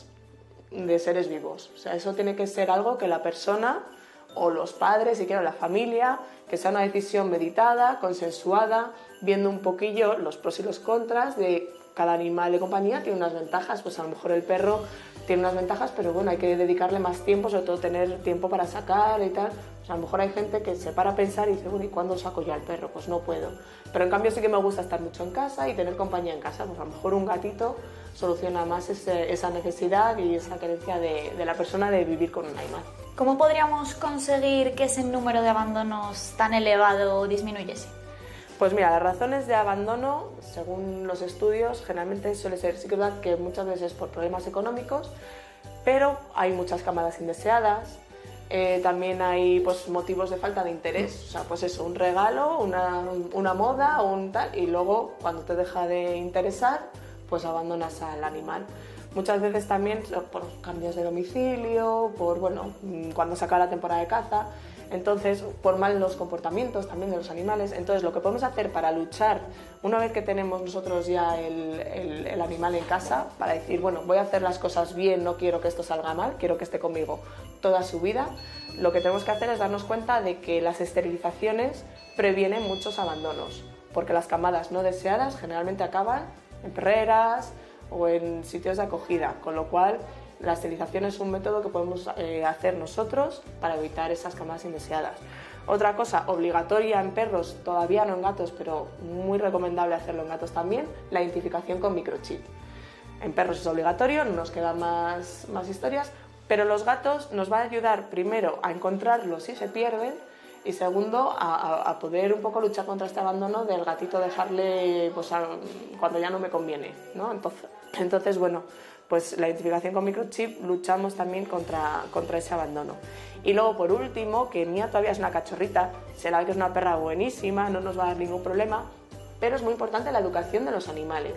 de seres vivos. O sea, eso tiene que ser algo que la persona o los padres, si quieren la familia, que sea una decisión meditada, consensuada, viendo un poquillo los pros y los contras de cada animal de compañía. Tiene unas ventajas, pues a lo mejor el perro tiene unas ventajas, pero bueno, hay que dedicarle más tiempo, sobre todo tener tiempo para sacar y tal. O sea, a lo mejor hay gente que se para a pensar y dice, bueno, ¿y cuándo saco yo al perro? Pues no puedo. Pero en cambio sí que me gusta estar mucho en casa y tener compañía en casa. Pues a lo mejor un gatito soluciona más ese, esa necesidad y esa carencia de, de la persona de vivir con un animal. ¿Cómo podríamos conseguir que ese número de abandonos tan elevado disminuyese? Pues mira, las razones de abandono, según los estudios, generalmente suele ser, sí que es verdad que muchas veces por problemas económicos, pero hay muchas camadas indeseadas, eh, también hay pues, motivos de falta de interés, o sea, pues eso, un regalo, una, una moda o un tal, y luego cuando te deja de interesar, pues abandonas al animal. Muchas veces también por cambios de domicilio, por, bueno, cuando se acaba la temporada de caza, entonces por malos comportamientos también de los animales. Entonces lo que podemos hacer para luchar, una vez que tenemos nosotros ya el, el, el animal en casa, para decir, bueno, voy a hacer las cosas bien, no quiero que esto salga mal, quiero que esté conmigo toda su vida, lo que tenemos que hacer es darnos cuenta de que las esterilizaciones previenen muchos abandonos, porque las camadas no deseadas generalmente acaban en perreras o en sitios de acogida, con lo cual la esterilización es un método que podemos eh, hacer nosotros para evitar esas camadas indeseadas. Otra cosa obligatoria en perros, todavía no en gatos, pero muy recomendable hacerlo en gatos también, la identificación con microchip. En perros es obligatorio, no nos quedan más, más historias, pero los gatos nos va a ayudar primero a encontrarlos si se pierden y segundo a, a, a poder un poco luchar contra este abandono del gatito, dejarle pues, a, cuando ya no me conviene, ¿no? Entonces, entonces, bueno, pues la identificación con microchip luchamos también contra, contra ese abandono. Y luego, por último, que Mía todavía es una cachorrita, será que es una perra buenísima, no nos va a dar ningún problema, pero es muy importante la educación de los animales.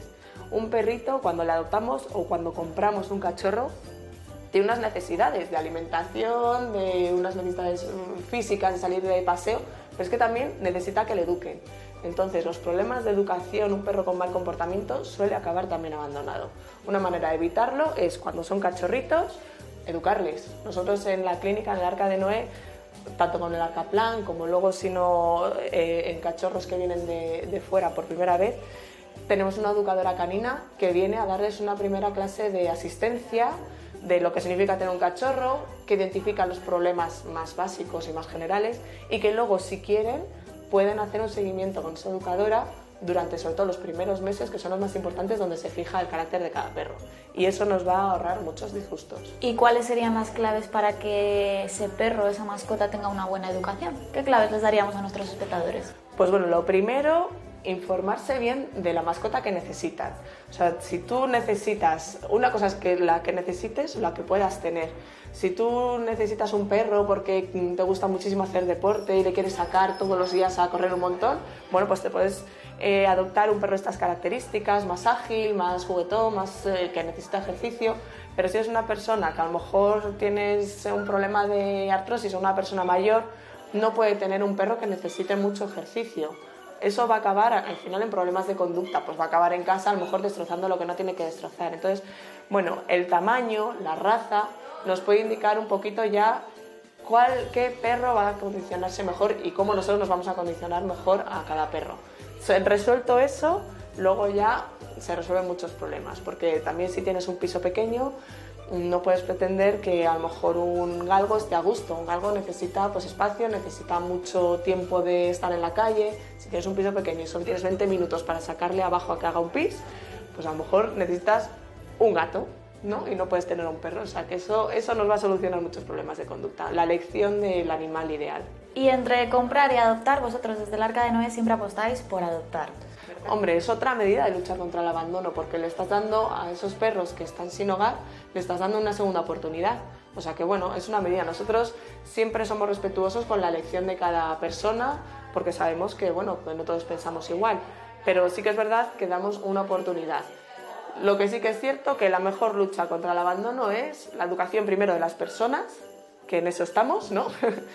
un perrito cuando le adoptamos o cuando compramos un cachorro tiene unas necesidades de alimentación, de unas necesidades físicas, de salir de paseo, pero es que también necesita que le eduquen. Entonces, los problemas de educación, un perro con mal comportamiento suele acabar también abandonado. Una manera de evitarlo es cuando son cachorritos, educarles. Nosotros en la clínica, en el Arca de Noé, tanto con el Arcaplan como luego si no eh, en cachorros que vienen de, de fuera por primera vez, tenemos una educadora canina que viene a darles una primera clase de asistencia, de lo que significa tener un cachorro, que identifica los problemas más básicos y más generales y que luego, si quieren, pueden hacer un seguimiento con su educadora durante sobre todo los primeros meses, que son los más importantes, donde se fija el carácter de cada perro. Y eso nos va a ahorrar muchos disgustos. ¿Y cuáles serían las claves para que ese perro, esa mascota, tenga una buena educación? ¿Qué claves les daríamos a nuestros espectadores? Pues bueno, lo primero, informarse bien de la mascota que necesitan. O sea, si tú necesitas, una cosa es que la que necesites, la que puedas tener. Si tú necesitas un perro porque te gusta muchísimo hacer deporte y le quieres sacar todos los días a correr un montón, bueno, pues te puedes eh, adoptar un perro de estas características, más ágil, más juguetón, más eh, que necesita ejercicio. Pero si eres una persona que a lo mejor tienes un problema de artrosis o una persona mayor, no puede tener un perro que necesite mucho ejercicio. Eso va a acabar al final en problemas de conducta, pues va a acabar en casa a lo mejor destrozando lo que no tiene que destrozar. Entonces, bueno, el tamaño, la raza, nos puede indicar un poquito ya cuál, qué perro va a condicionarse mejor y cómo nosotros nos vamos a condicionar mejor a cada perro. Resuelto eso, luego ya se resuelven muchos problemas, porque también si tienes un piso pequeño, no puedes pretender que a lo mejor un galgo esté a gusto. Un galgo necesita pues, espacio, necesita mucho tiempo de estar en la calle. Si tienes un piso pequeño y solo tienes veinte minutos para sacarle abajo a que haga un pis, pues a lo mejor necesitas un gato, ¿no? Y no puedes tener un perro. O sea que eso, eso nos va a solucionar muchos problemas de conducta. La elección del animal ideal. Y entre comprar y adoptar, vosotros desde el Arca de Noé siempre apostáis por adoptar. Hombre, es otra medida de lucha contra el abandono, porque le estás dando a esos perros que están sin hogar, le estás dando una segunda oportunidad. O sea que bueno, es una medida. Nosotros siempre somos respetuosos con la elección de cada persona, porque sabemos que, bueno, que no todos pensamos igual. Pero sí que es verdad que damos una oportunidad. Lo que sí que es cierto que la mejor lucha contra el abandono es la educación primero de las personas, que en eso estamos, ¿no?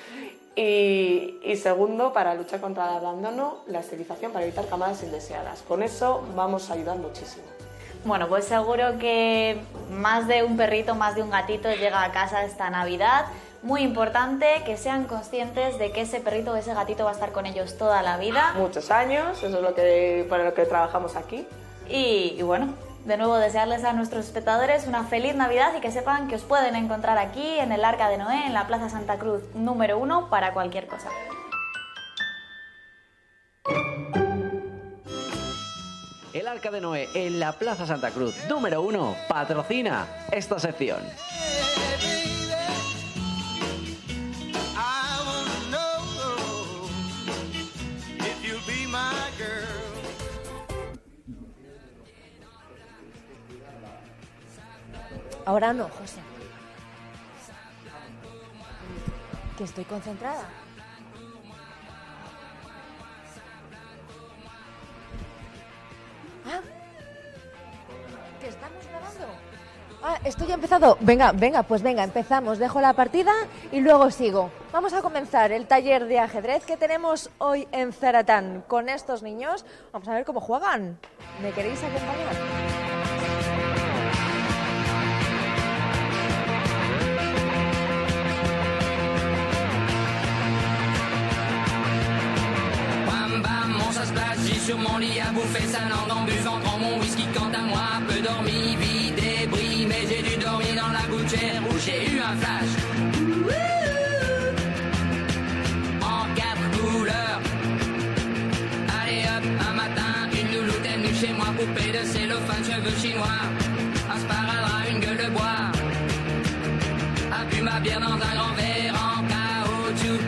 Y, y segundo, para luchar contra el abandono, la esterilización para evitar camadas indeseadas. Con eso vamos a ayudar muchísimo. Bueno, pues seguro que más de un perrito, más de un gatito llega a casa esta Navidad. Muy importante que sean conscientes de que ese perrito o ese gatito va a estar con ellos toda la vida. Muchos años, eso es lo que, para lo que trabajamos aquí. Y, y bueno, de nuevo desearles a nuestros espectadores una feliz Navidad y que sepan que os pueden encontrar aquí en el Arca de Noé, en la Plaza Santa Cruz número uno, para cualquier cosa. El Arca de Noé en la Plaza Santa Cruz número uno patrocina esta sección. Ahora no, José. Que estoy concentrada. Ah, que estamos grabando. Ah, esto ya ha empezado. Venga, venga, pues venga, empezamos. Dejo la partida y luego sigo. Vamos a comenzar el taller de ajedrez que tenemos hoy en Zaratán con estos niños. Vamos a ver cómo juegan. ¿Me queréis acompañar? J'ai sur mon lit à bouffer sa langue en buvant grand mon whisky quant à moi peu dormi, vie débris mais j'ai dû dormir dans la gouttière où j'ai eu un flash en quatre couleurs. Allez hop, un matin une louloute est venue chez moi, poupée de cellophane, cheveux chinois, un sparadrap, une gueule de bois, a bu ma bière dans un grand verre en caoutchouc.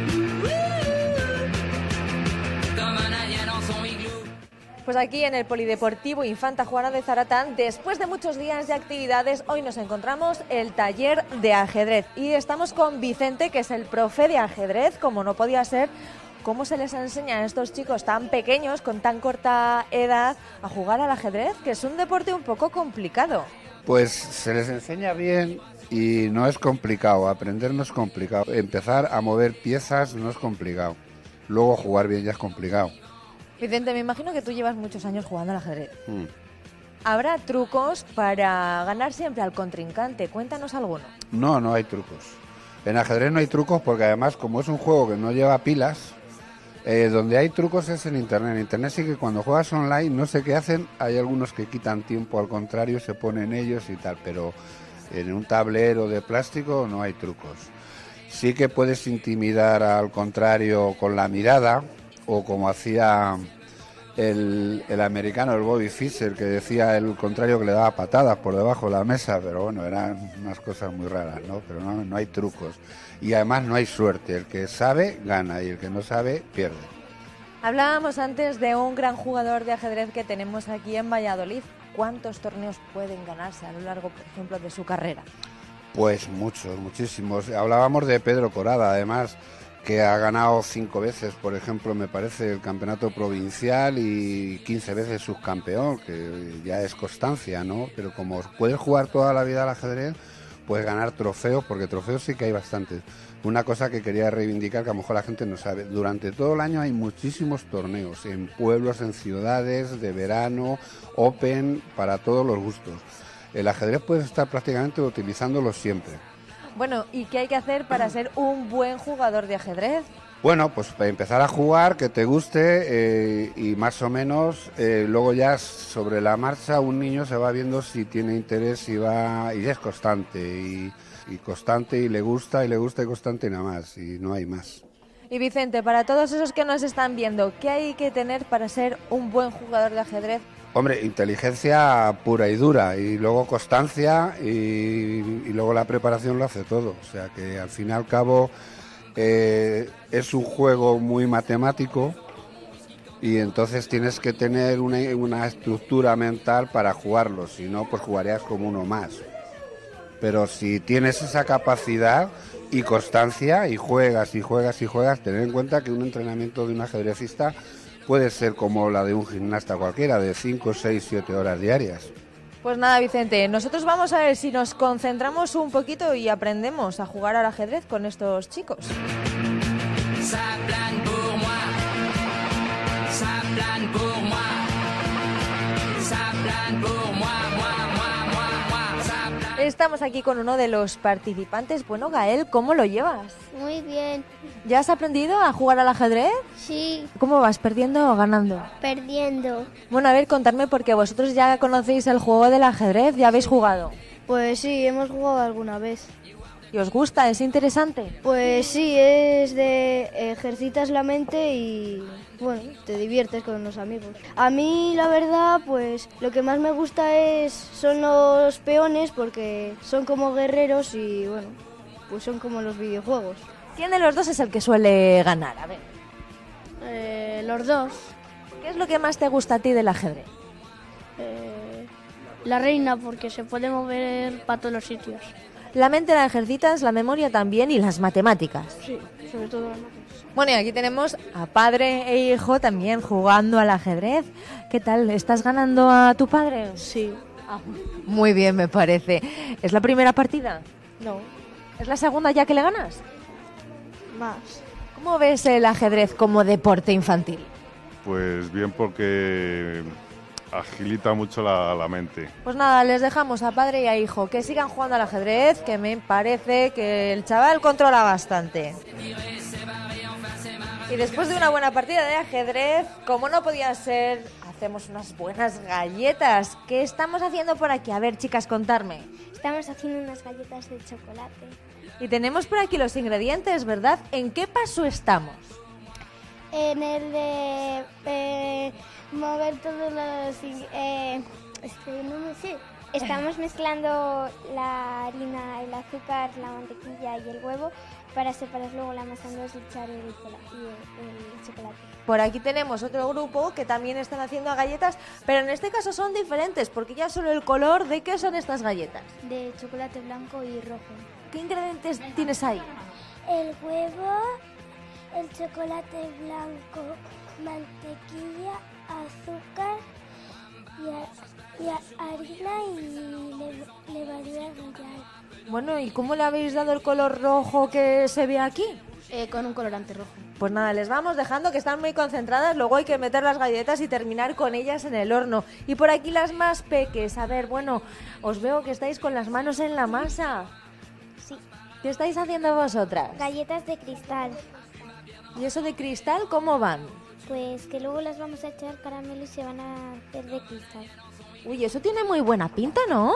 Pues aquí en el Polideportivo Infanta Juana de Zaratán, después de muchos días de actividades, hoy nos encontramos el taller de ajedrez y estamos con Vicente, que es el profe de ajedrez, como no podía ser ¿cómo se les enseña a estos chicos tan pequeños, con tan corta edad, a jugar al ajedrez? Que es un deporte un poco complicado. Pues se les enseña bien y no es complicado, aprender no es complicado. Empezar a mover piezas no es complicado. Luego jugar bien ya es complicado. Vicente, me imagino que tú llevas muchos años jugando al ajedrez. Mm. ¿Habrá trucos para ganar siempre al contrincante? Cuéntanos alguno. No, no hay trucos. En ajedrez no hay trucos porque además como es un juego que no lleva pilas, eh, donde hay trucos es en internet. En internet sí que cuando juegas online no sé qué hacen, hay algunos que quitan tiempo, al contrario se ponen ellos y tal, pero en un tablero de plástico no hay trucos. Sí que puedes intimidar al contrario con la mirada, o como hacía el, el americano, el Bobby Fischer, que decía el contrario que le daba patadas por debajo de la mesa, pero bueno, eran unas cosas muy raras, ¿no? Pero no, no hay trucos. Y además no hay suerte, el que sabe gana y el que no sabe pierde. Hablábamos antes de un gran jugador de ajedrez que tenemos aquí en Valladolid. ¿Cuántos torneos pueden ganarse a lo largo, por ejemplo, de su carrera? Pues muchos, muchísimos. Hablábamos de Pedro Corada, además, que ha ganado cinco veces, por ejemplo, me parece, el campeonato provincial y quince veces subcampeón, que ya es constancia, ¿no? Pero como puedes jugar toda la vida al ajedrez, puedes ganar trofeos, porque trofeos sí que hay bastantes. Una cosa que quería reivindicar, que a lo mejor la gente no sabe, durante todo el año hay muchísimos torneos, en pueblos, en ciudades, de verano, open, para todos los gustos. El ajedrez puedes estar prácticamente utilizándolo siempre. Bueno, ¿y qué hay que hacer para ser un buen jugador de ajedrez? Bueno, pues para empezar a jugar, que te guste eh, y más o menos eh, luego ya sobre la marcha un niño se va viendo si tiene interés y va y es constante y, y constante y le gusta y le gusta y constante y nada más y no hay más. Y Vicente, para todos esos que nos están viendo, ¿qué hay que tener para ser un buen jugador de ajedrez? Hombre, inteligencia pura y dura y luego constancia y, y luego la preparación lo hace todo. O sea que al fin y al cabo eh, es un juego muy matemático y entonces tienes que tener una, una estructura mental para jugarlo, si no pues jugarías como uno más. Pero si tienes esa capacidad y constancia y juegas y juegas y juegas, tener en cuenta que un entrenamiento de un ajedrecista puede ser como la de un gimnasta cualquiera, de cinco, seis, siete horas diarias. Pues nada, Vicente, nosotros vamos a ver si nos concentramos un poquito y aprendemos a jugar al ajedrez con estos chicos. Estamos aquí con uno de los participantes. Bueno, Gael, ¿cómo lo llevas? Muy bien. ¿Ya has aprendido a jugar al ajedrez? Sí. ¿Cómo vas, perdiendo o ganando? Perdiendo. Bueno, a ver, contadme, porque vosotros ya conocéis el juego del ajedrez, ¿ya habéis jugado? Pues sí, hemos jugado alguna vez. ¿Y os gusta? ¿Es interesante? Pues sí, es de ejercitas la mente y bueno, te diviertes con los amigos. A mí la verdad, pues lo que más me gusta es son los peones porque son como guerreros y bueno, pues son como los videojuegos. ¿Quién de los dos es el que suele ganar? A ver. Eh, los dos. ¿Qué es lo que más te gusta a ti del ajedrez? Eh, la reina porque se puede mover para todos los sitios. La mente la ejercitas, la memoria también y las matemáticas. Sí, sobre todo las matemáticas. Bueno, y aquí tenemos a padre e hijo también jugando al ajedrez. ¿Qué tal? ¿Estás ganando a tu padre? Sí. Ah, muy bien, me parece. ¿Es la primera partida? No. ¿Es la segunda ya que le ganas? Más. ¿Cómo ves el ajedrez como deporte infantil? Pues bien, porque agilita mucho la, la mente. Pues nada, les dejamos a padre y a hijo que sigan jugando al ajedrez, que me parece que el chaval controla bastante. Y después de una buena partida de ajedrez, como no podía ser, hacemos unas buenas galletas. ¿Qué estamos haciendo por aquí? A ver, chicas, contarme. Estamos haciendo unas galletas de chocolate. Y tenemos por aquí los ingredientes, ¿verdad? ¿En qué paso estamos? En el de eh, mover todos los... Eh, este, no me sé. Estamos mezclando la harina, el azúcar, la mantequilla y el huevo para separar luego la masa y echar el, el chocolate. Por aquí tenemos otro grupo que también están haciendo galletas, pero en este caso son diferentes porque ya solo el color. ¿De qué son estas galletas? De chocolate blanco y rojo. ¿Qué ingredientes tienes ahí? El huevo, el chocolate blanco, mantequilla, azúcar y, a, y a, harina y le, levadura royal. Bueno, ¿y cómo le habéis dado el color rojo que se ve aquí? Eh, con un colorante rojo. Pues nada, les vamos dejando que están muy concentradas, luego hay que meter las galletas y terminar con ellas en el horno. Y por aquí las más peques, a ver, bueno, os veo que estáis con las manos en la masa. Sí. ¿Qué estáis haciendo vosotras? Galletas de cristal. ¿Y eso de cristal cómo van? Pues que luego las vamos a echar caramelo y se van a hacer de cristal. Uy, eso tiene muy buena pinta, ¿no?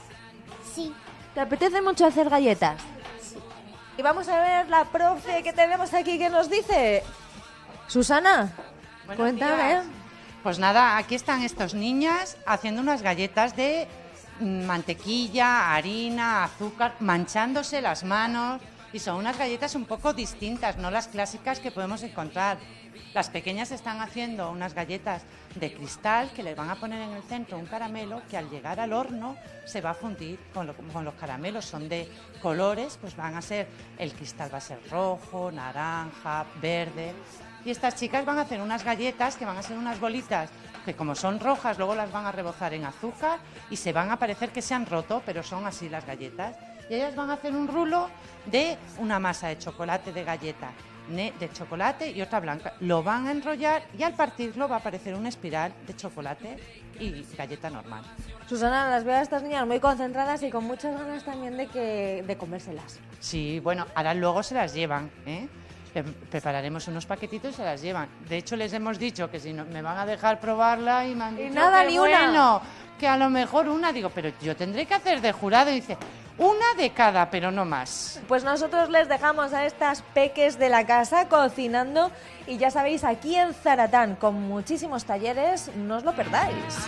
Sí. ¿Te apetece mucho hacer galletas? Sí. Y vamos a ver la profe que tenemos aquí que nos dice. Susana, Buenos cuéntame. días. Pues nada, aquí están estas niñas haciendo unas galletas de mantequilla, harina, azúcar, manchándose las manos, y son unas galletas un poco distintas, no las clásicas que podemos encontrar. Las pequeñas están haciendo unas galletas de cristal que les van a poner en el centro un caramelo que al llegar al horno se va a fundir con, lo, con los caramelos. Son de colores, pues van a ser, el cristal va a ser rojo, naranja, verde. Y estas chicas van a hacer unas galletas que van a ser unas bolitas que como son rojas luego las van a rebozar en azúcar y se van a parecer que se han roto, pero son así las galletas. Y ellas van a hacer un rulo de una masa de chocolate de galleta, de chocolate y otra blanca. Lo van a enrollar y al partirlo va a aparecer una espiral de chocolate y galleta normal. Susana, las veo a estas niñas muy concentradas y con muchas ganas también de, que, de comérselas. Sí, bueno, ahora luego se las llevan, ¿eh? Prepararemos unos paquetitos y se las llevan. De hecho, les hemos dicho que si no, me van a dejar probarla y me han dicho y nada, que ni bueno, una. que a lo mejor una, digo, pero yo tendré que hacer de jurado. Y dice, una de cada, pero no más. Pues nosotros les dejamos a estas peques de la casa cocinando y ya sabéis, aquí en Zaratán, con muchísimos talleres, no os lo perdáis.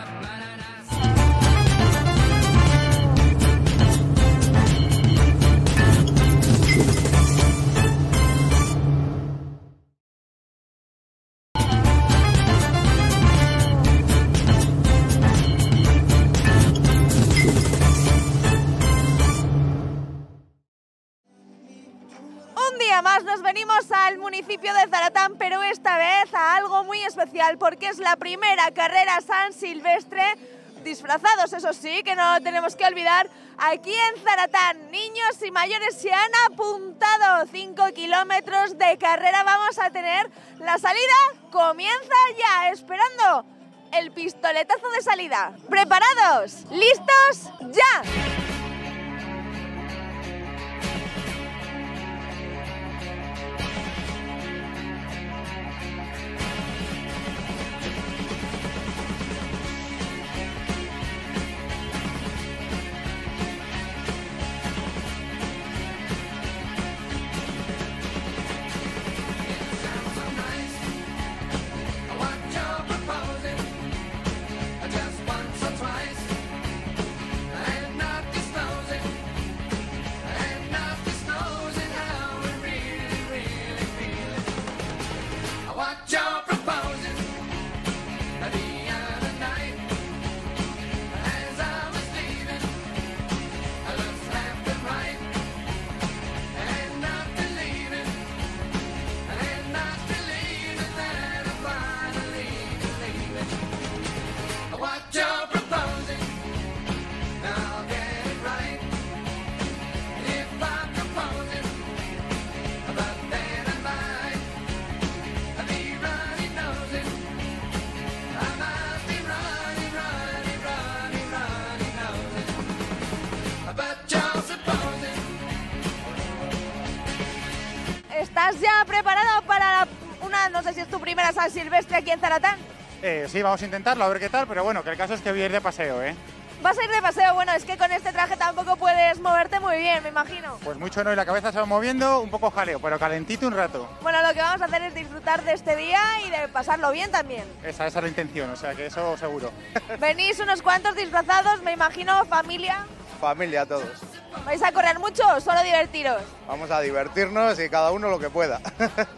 Más nos venimos al municipio de Zaratán, pero esta vez a algo muy especial porque es la primera carrera San Silvestre, disfrazados, eso sí, que no tenemos que olvidar, aquí en Zaratán. Niños y mayores se han apuntado, cinco kilómetros de carrera vamos a tener. La salida comienza ya, esperando el pistoletazo de salida. ¿Preparados? ¿Listos? ¡Ya! ¿Estás ya preparado para una, no sé si es tu primera San Silvestre aquí en Zaratán? Eh, sí, vamos a intentarlo, a ver qué tal, pero bueno, que el caso es que voy a ir de paseo, ¿eh? ¿Vas a ir de paseo? Bueno, es que con este traje tampoco puedes moverte muy bien, me imagino. Pues mucho no, y la cabeza se va moviendo, un poco jaleo, pero calentito un rato. Bueno, lo que vamos a hacer es disfrutar de este día y de pasarlo bien también. Esa, esa es la intención, o sea que eso seguro. Venís unos cuantos disfrazados, me imagino, familia. Familia, todos. ¿Vais a correr mucho o solo divertiros? Vamos a divertirnos y cada uno lo que pueda.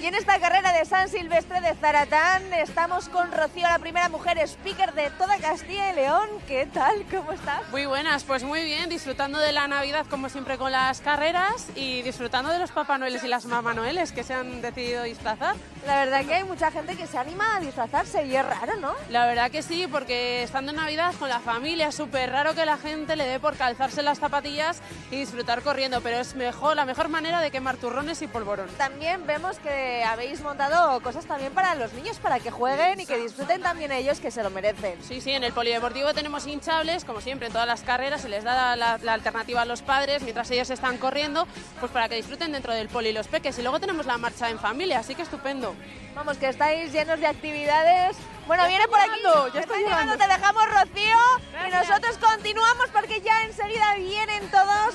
Y en esta carrera de San Silvestre de Zaratán estamos con Rocío, la primera mujer speaker de toda Castilla y León. ¿Qué tal? ¿Cómo estás? Muy buenas, pues muy bien, disfrutando de la Navidad como siempre con las carreras y disfrutando de los Papá Noeles y las Mamá Noeles que se han decidido disfrazar. La verdad que hay mucha gente que se anima a disfrazarse y es raro, ¿no? La verdad que sí, porque estando en Navidad con la familia es súper raro que la gente le dé por calzarse las zapatillas y disfrutar corriendo, pero es mejor, la mejor manera de quemar turrones y polvorón. También vemos que habéis montado cosas también para los niños, para que jueguen y que disfruten también ellos, que se lo merecen. Sí, sí, en el polideportivo tenemos hinchables, como siempre en todas las carreras, se les da la, la alternativa a los padres mientras ellos están corriendo, pues para que disfruten dentro del poli los peques. Y luego tenemos la marcha en familia, así que estupendo. Vamos, que estáis llenos de actividades. Bueno, Ya viene estoy por aquí, llegando, ya ya estoy está llegando, llegando. te dejamos, Rocío, Gracias. y nosotros continuamos porque ya enseguida vienen todos.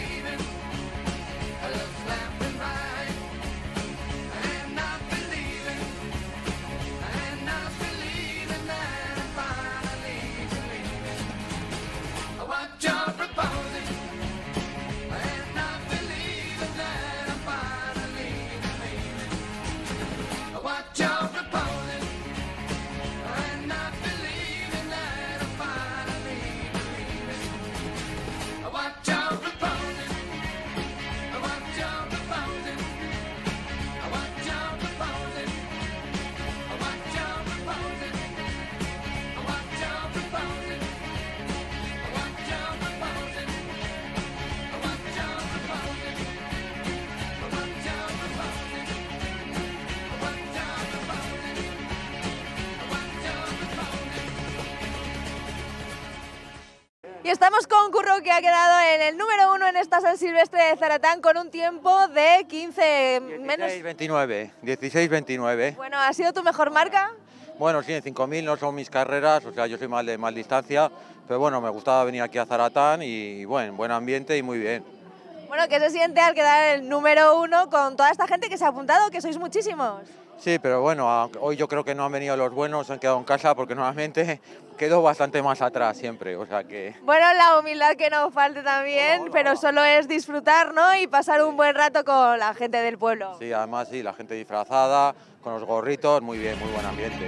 Y estamos con Curro, que ha quedado en el número uno en esta San Silvestre de Zaratán con un tiempo de quince menos. dieciséis veintinueve, dieciséis veintinueve. Bueno, ¿ha sido tu mejor marca? Bueno, sí, en cinco mil no son mis carreras, o sea, yo soy mal de mal distancia, pero bueno, me gustaba venir aquí a Zaratán y bueno, buen ambiente y muy bien. Bueno, ¿qué se siente al quedar el número uno con toda esta gente que se ha apuntado, que sois muchísimos? Sí, pero bueno, a- hoy yo creo que no han venido los buenos, se han quedado en casa porque normalmente quedo bastante más atrás siempre, o sea que... Bueno, la humildad que no falte también, pero solo es disfrutar, ¿no? Y pasar un buen rato con la gente del pueblo. Sí, además sí, la gente disfrazada, con los gorritos, muy bien, muy buen ambiente.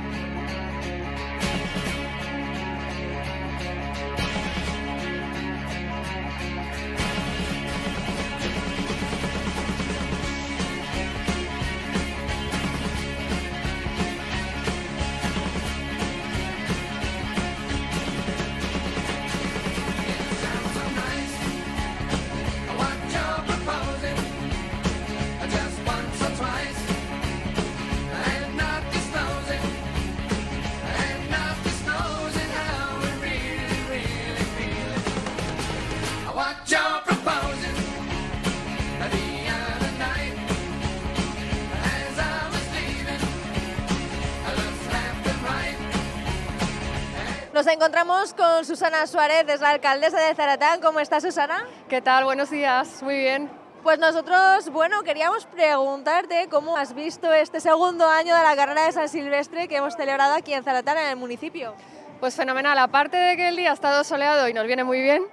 Nos encontramos con Susana Suárez, es la alcaldesa de Zaratán. ¿Cómo está, Susana? ¿Qué tal? Buenos días, muy bien. Pues nosotros, bueno, queríamos preguntarte cómo has visto este segundo año de la carrera de San Silvestre que hemos celebrado aquí en Zaratán, en el municipio. Pues fenomenal, aparte de que el día ha estado soleado y nos viene muy bien,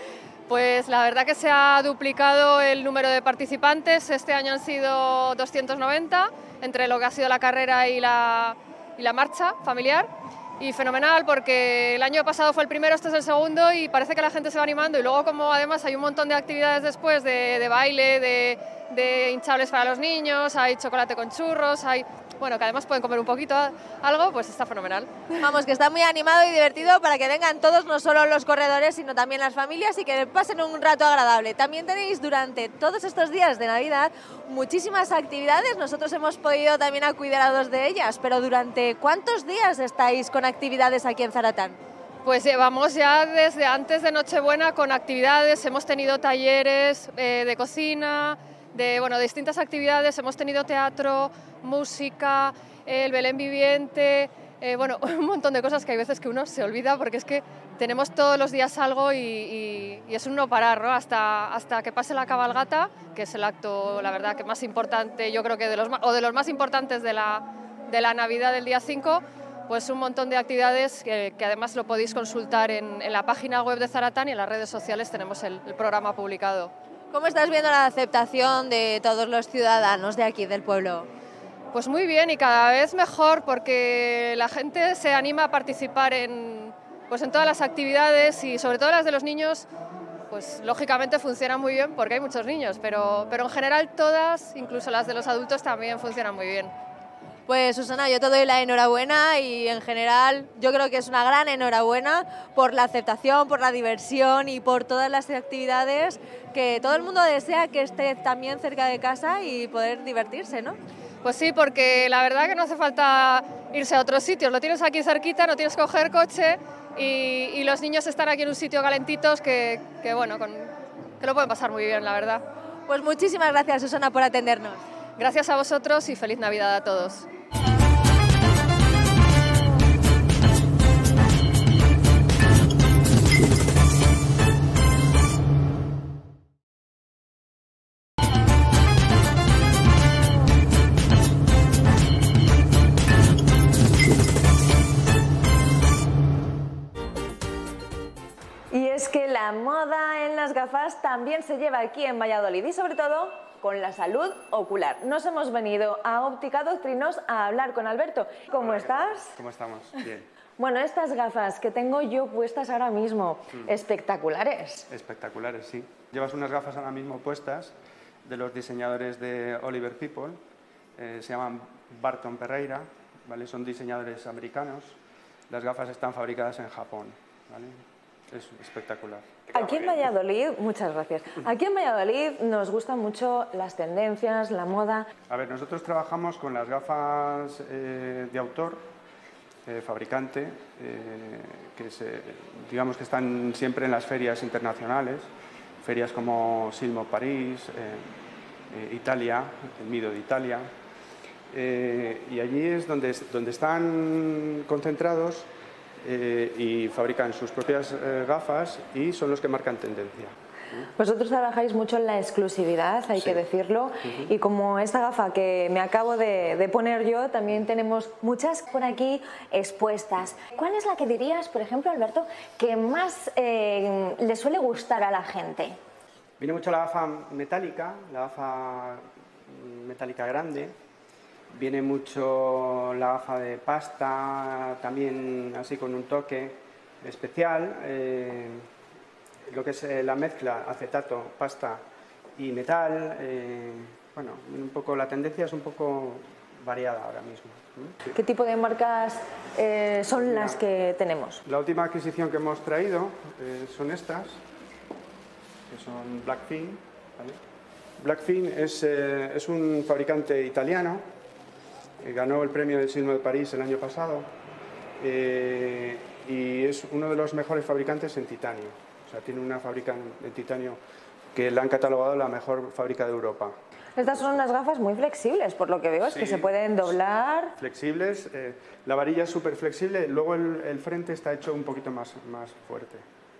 pues la verdad que se ha duplicado el número de participantes. Este año han sido doscientos noventa, entre lo que ha sido la carrera y la, y la marcha familiar. Y fenomenal porque el año pasado fue el primero, este es el segundo y parece que la gente se va animando. Y luego como además hay un montón de actividades después de, de baile, de, de hinchables para los niños, hay chocolate con churros, hay... Bueno, que además pueden comer un poquito algo, pues está fenomenal. Vamos, que está muy animado y divertido para que vengan todos, no solo los corredores, sino también las familias y que pasen un rato agradable. También tenéis durante todos estos días de Navidad muchísimas actividades. Nosotros hemos podido también acudir a dos de ellas, pero ¿durante cuántos días estáis con actividades aquí en Zaratán? Pues llevamos ya desde antes de Nochebuena con actividades, hemos tenido talleres eh, de cocina, de bueno, distintas actividades, hemos tenido teatro, música, el Belén viviente, eh, bueno, un montón de cosas que hay veces que uno se olvida porque es que tenemos todos los días algo y, y, y es un no parar, ¿no? Hasta, hasta que pase la cabalgata, que es el acto, la verdad, que más importante, yo creo que de los, o de los más importantes de la, de la Navidad del día cinco, pues un montón de actividades que, que además lo podéis consultar en, en la página web de Zaratán y en las redes sociales tenemos el, el programa publicado. ¿Cómo estás viendo la aceptación de todos los ciudadanos de aquí, del pueblo? Pues muy bien y cada vez mejor porque la gente se anima a participar en, pues en todas las actividades y sobre todo las de los niños, pues lógicamente funcionan muy bien porque hay muchos niños, pero, pero en general todas, incluso las de los adultos también funcionan muy bien. Pues Susana, yo te doy la enhorabuena y en general yo creo que es una gran enhorabuena por la aceptación, por la diversión y por todas las actividades que todo el mundo desea que esté también cerca de casa y poder divertirse, ¿no? Pues sí, porque la verdad que no hace falta irse a otros sitios, lo tienes aquí cerquita, no tienes que coger coche y, y los niños están aquí en un sitio calentitos que, que bueno, con, que lo pueden pasar muy bien, la verdad. Pues muchísimas gracias, Susana, por atendernos. Gracias a vosotros y feliz Navidad a todos. Y es que la moda en las gafas también se lleva aquí en Valladolid y sobre todo con la salud ocular. Nos hemos venido a Óptica Doctrinos a hablar con Alberto. ¿Cómo estás? ¿Cómo estamos? Bien. Bueno, estas gafas que tengo yo puestas ahora mismo, mm. espectaculares. Espectaculares, sí. Llevas unas gafas ahora mismo puestas de los diseñadores de Oliver People. Eh, se llaman Barton Pereira, ¿vale? Son diseñadores americanos. Las gafas están fabricadas en Japón, ¿vale? Es espectacular. Aquí en Valladolid, muchas gracias. Aquí en Valladolid nos gustan mucho las tendencias, la moda. A ver, nosotros trabajamos con las gafas eh, de autor, eh, fabricante, eh, que se, digamos que están siempre en las ferias internacionales, ferias como Silmo París, eh, eh, Italia, el Mido de Italia, eh, y allí es donde, donde están concentrados. Eh, y fabrican sus propias eh, gafas y son los que marcan tendencia. Vosotros trabajáis mucho en la exclusividad, hay sí. que decirlo, uh-huh. y como esta gafa que me acabo de, de poner yo, también tenemos muchas por aquí expuestas. ¿Cuál es la que dirías, por ejemplo, Alberto, que más eh, le suele gustar a la gente? Viene mucho la gafa metálica, la gafa metálica grande. Viene mucho la gafa de pasta, también así con un toque especial. Eh, lo que es eh, la mezcla acetato, pasta y metal. Eh, bueno, un poco, la tendencia es un poco variada ahora mismo. ¿Sí? ¿Qué tipo de marcas eh, son Mira, las que tenemos? La última adquisición que hemos traído eh, son estas, que son Blackfin, ¿vale? Blackfin es, eh, es un fabricante italiano. Ganó el premio del Silmo de París el año pasado eh, y es uno de los mejores fabricantes en titanio. O sea, tiene una fábrica en titanio que la han catalogado la mejor fábrica de Europa. Estas son unas gafas muy flexibles, por lo que veo, es sí, que se pueden doblar. Flexibles, eh, la varilla es súper flexible, luego el, el frente está hecho un poquito más, más fuerte.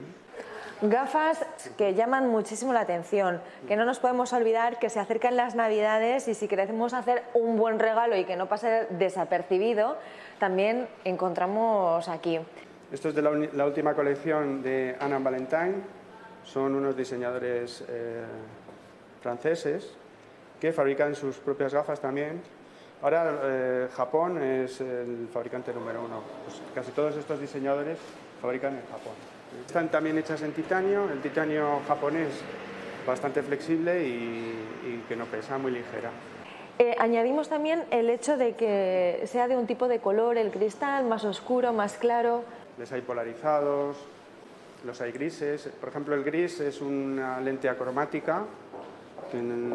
Gafas que llaman muchísimo la atención, que no nos podemos olvidar que se acercan las Navidades y si queremos hacer un buen regalo y que no pase desapercibido, también encontramos aquí. Esto es de la, la última colección de Anna Valentine, son unos diseñadores eh, franceses que fabrican sus propias gafas también. Ahora eh, Japón es el fabricante número uno, pues casi todos estos diseñadores fabrican en Japón. Están también hechas en titanio, el titanio japonés bastante flexible y, y que no pesa, muy ligera. Eh, añadimos también el hecho de que sea de un tipo de color, el cristal, más oscuro, más claro. Les hay polarizados, los hay grises. Por ejemplo, el gris es una lente acromática que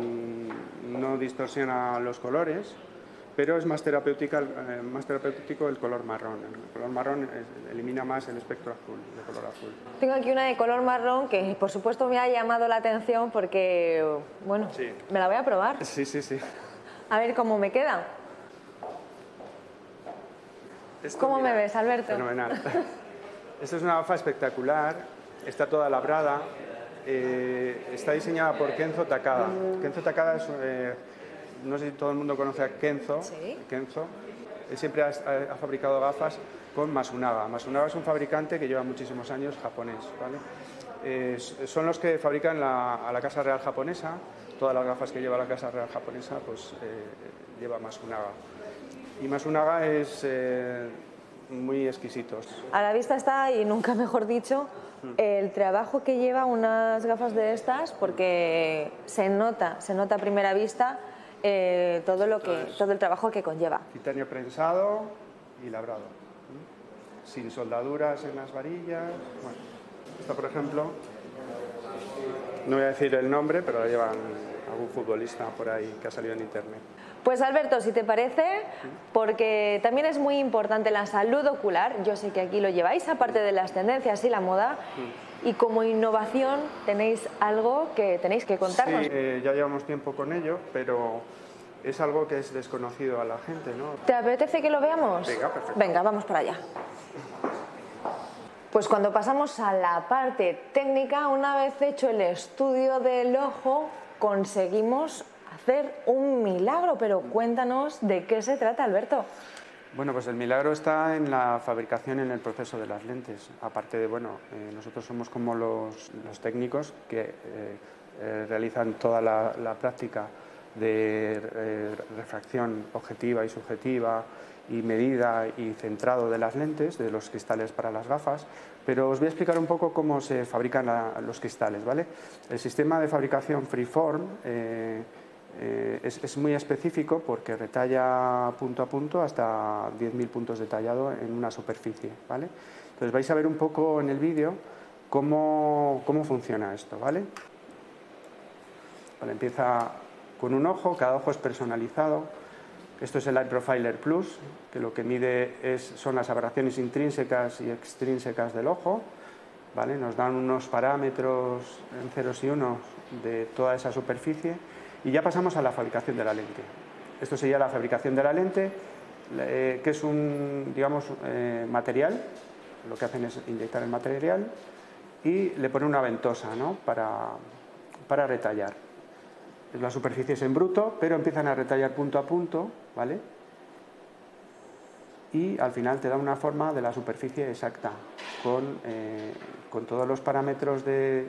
no distorsiona los colores, pero es más, terapéutica, eh, más terapéutico el color marrón. El color marrón es, elimina más el espectro azul, de color azul. Tengo aquí una de color marrón que por supuesto me ha llamado la atención porque, bueno, sí. me la voy a probar. Sí, sí, sí. A ver cómo me queda. Esto, ¿Cómo mira, me ves, Alberto? Fenomenal. Esta es una gafa espectacular, está toda labrada, eh, está diseñada por Kenzo Takada. Mm. Kenzo Takada es... Eh, no sé si todo el mundo conoce a Kenzo. ¿Sí? Kenzo Él siempre ha, ha fabricado gafas con Masunaga. Masunaga es un fabricante que lleva muchísimos años japonés, ¿vale? Eh, son los que fabrican la, a la Casa Real japonesa. Todas las gafas que lleva la Casa Real japonesa pues eh, lleva Masunaga. Y Masunaga es eh, muy exquisito. A la vista está, y nunca mejor dicho, el trabajo que lleva unas gafas de estas, porque se nota, se nota a primera vista eh, todo, lo que, todo el trabajo que conlleva. Titanio prensado y labrado, ¿sí? Sin soldaduras en las varillas. Bueno, esta, por ejemplo, no voy a decir el nombre, pero la llevan algún futbolista por ahí que ha salido en internet. Pues Alberto, si te parece, porque también es muy importante la salud ocular, yo sé que aquí lo lleváis, aparte de las tendencias y la moda, y como innovación tenéis algo que tenéis que contarnos. Sí, eh, ya llevamos tiempo con ello, pero es algo que es desconocido a la gente, ¿no? ¿Te apetece que lo veamos? Venga, perfecto. Venga, vamos para allá. Pues cuando pasamos a la parte técnica, una vez hecho el estudio del ojo, conseguimos hacer un milagro, pero cuéntanos de qué se trata, Alberto. Bueno, pues el milagro está en la fabricación, en el proceso de las lentes. Aparte de, bueno, eh, nosotros somos como los, los técnicos que eh, eh, realizan toda la, la práctica de eh, refracción objetiva y subjetiva y medida y centrado de las lentes, de los cristales para las gafas, pero os voy a explicar un poco cómo se fabrican la, los cristales, ¿vale? El sistema de fabricación Freeform eh, Eh, es, es muy específico porque retalla punto a punto hasta diez mil puntos de tallado en una superficie, ¿vale? Entonces vais a ver un poco en el vídeo cómo, cómo funciona esto, ¿vale? Vale, empieza con un ojo, cada ojo es personalizado. Esto es el Eye Profiler Plus, que lo que mide es, son las aberraciones intrínsecas y extrínsecas del ojo, ¿vale? Nos dan unos parámetros en ceros y unos de toda esa superficie. Y ya pasamos a la fabricación de la lente. Esto sería la fabricación de la lente, eh, que es un, digamos, eh, material. Lo que hacen es inyectar el material y le ponen una ventosa, ¿no? para, para retallar. La superficie es en bruto, pero empiezan a retallar punto a punto, ¿vale? Y al final te da una forma de la superficie exacta, con, eh, con todos los parámetros de,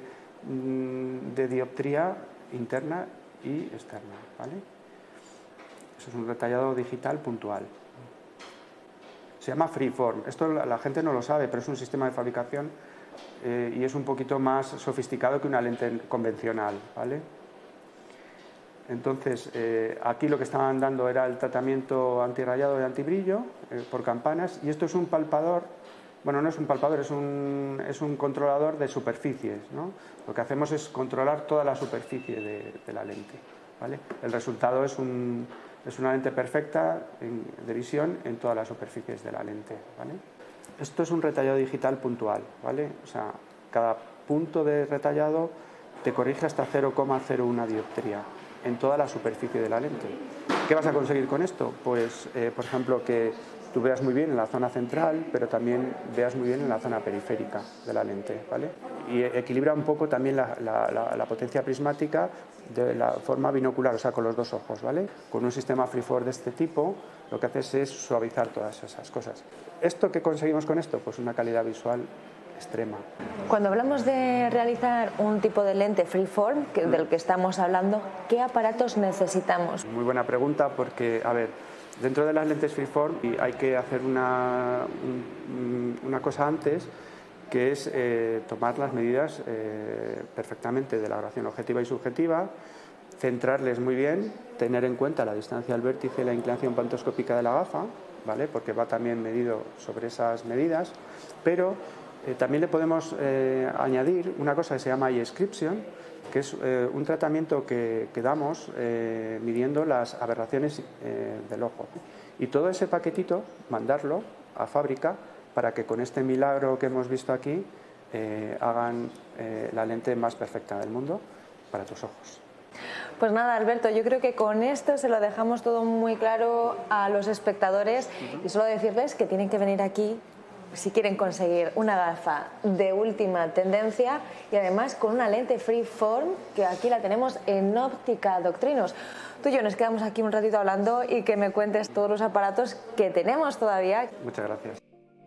de dioptría interna y externa, ¿vale? Eso es un retallado digital puntual. Se llama Freeform. Esto la, la gente no lo sabe, pero es un sistema de fabricación eh, y es un poquito más sofisticado que una lente convencional, ¿vale? Entonces, eh, aquí lo que estaban dando era el tratamiento antirrayado y antibrillo eh, por campanas, y esto es un palpador. Bueno, no es un palpador, es un, es un controlador de superficies, ¿no? Lo que hacemos es controlar toda la superficie de, de la lente, ¿vale? El resultado es, un, es una lente perfecta en, de visión en todas las superficies de la lente, ¿vale? Esto es un retallado digital puntual, ¿vale? O sea, cada punto de retallado te corrige hasta cero coma cero uno dioptría en toda la superficie de la lente. ¿Qué vas a conseguir con esto? Pues, eh, por ejemplo, que tú veas muy bien en la zona central, pero también veas muy bien en la zona periférica de la lente, ¿vale? Y equilibra un poco también la, la, la, la potencia prismática de la forma binocular, o sea, con los dos ojos, ¿vale? Con un sistema Freeform de este tipo, lo que haces es suavizar todas esas cosas. ¿Esto qué conseguimos con esto? Pues una calidad visual extrema. Cuando hablamos de realizar un tipo de lente Freeform, que, del que estamos hablando, ¿qué aparatos necesitamos? Muy buena pregunta, porque, a ver, dentro de las lentes Freeform hay que hacer una, una cosa antes, que es eh, tomar las medidas eh, perfectamente de la graduación objetiva y subjetiva, centrarles muy bien, tener en cuenta la distancia al vértice y la inclinación pantoscópica de la gafa, ¿vale? Porque va también medido sobre esas medidas, pero eh, también le podemos eh, añadir una cosa que se llama eye description, que es eh, un tratamiento que, que damos eh, midiendo las aberraciones eh, del ojo. Y todo ese paquetito, mandarlo a fábrica para que con este milagro que hemos visto aquí eh, hagan eh, la lente más perfecta del mundo para tus ojos. Pues nada, Alberto, yo creo que con esto se lo dejamos todo muy claro a los espectadores y solo decirles que tienen que venir aquí si quieren conseguir una gafa de última tendencia y además con una lente freeform, que aquí la tenemos en Óptica Doctrinos. Tú y yo nos quedamos aquí un ratito hablando y que me cuentes todos los aparatos que tenemos todavía. Muchas gracias.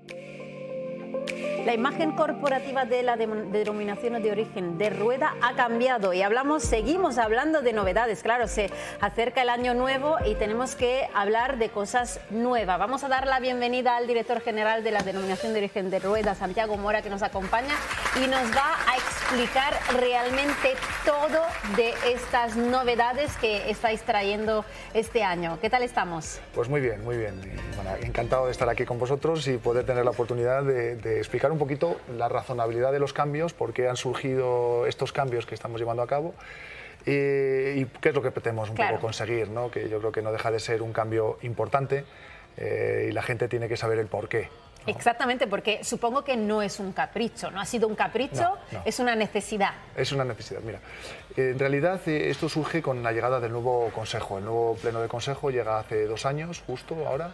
La imagen corporativa de la denominación de origen de Rueda ha cambiado y hablamos, seguimos hablando de novedades. Claro, se acerca el año nuevo y tenemos que hablar de cosas nuevas. Vamos a dar la bienvenida al director general de la denominación de origen de Rueda, Santiago Mora, que nos acompaña y nos va a explicar realmente todo de estas novedades que estáis trayendo este año. ¿Qué tal estamos? Pues muy bien, muy bien. Y, bueno, encantado de estar aquí con vosotros y poder tener la oportunidad de, de explicar un poquito la razonabilidad de los cambios, por qué han surgido estos cambios que estamos llevando a cabo y, y qué es lo que pretendemos un claro. poco conseguir, ¿no? Que yo creo que no deja de ser un cambio importante eh, y la gente tiene que saber el por qué. ¿No? Exactamente, porque supongo que no es un capricho, no ha sido un capricho, no, no. es una necesidad. Es una necesidad, mira. En realidad esto surge con la llegada del nuevo Consejo. El nuevo Pleno de Consejo llega hace dos años, justo ahora.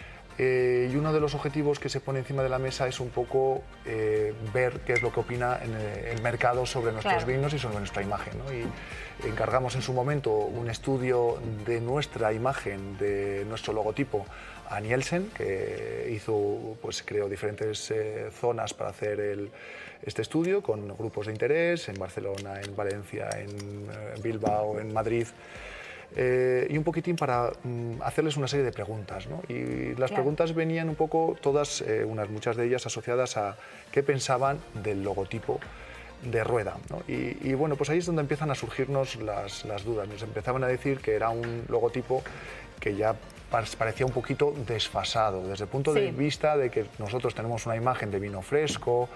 Eh, y uno de los objetivos que se pone encima de la mesa es un poco eh, ver qué es lo que opina en el, el mercado sobre nuestros claro. vinos y sobre nuestra imagen, ¿no? Y encargamos en su momento un estudio de nuestra imagen, de nuestro logotipo, a Nielsen, que hizo, pues creó diferentes eh, zonas para hacer el, este estudio con grupos de interés en Barcelona, en Valencia, en eh, Bilbao, en Madrid. Eh, y un poquitín para mm, hacerles una serie de preguntas, ¿no? Y las claro. preguntas venían un poco todas, eh, unas muchas de ellas asociadas a qué pensaban del logotipo de Rueda, ¿no? y, y bueno, pues ahí es donde empiezan a surgirnos las, las dudas. Nos empezaban a decir que era un logotipo que ya parecía un poquito desfasado, desde el punto sí. de vista de que nosotros tenemos una imagen de vino fresco,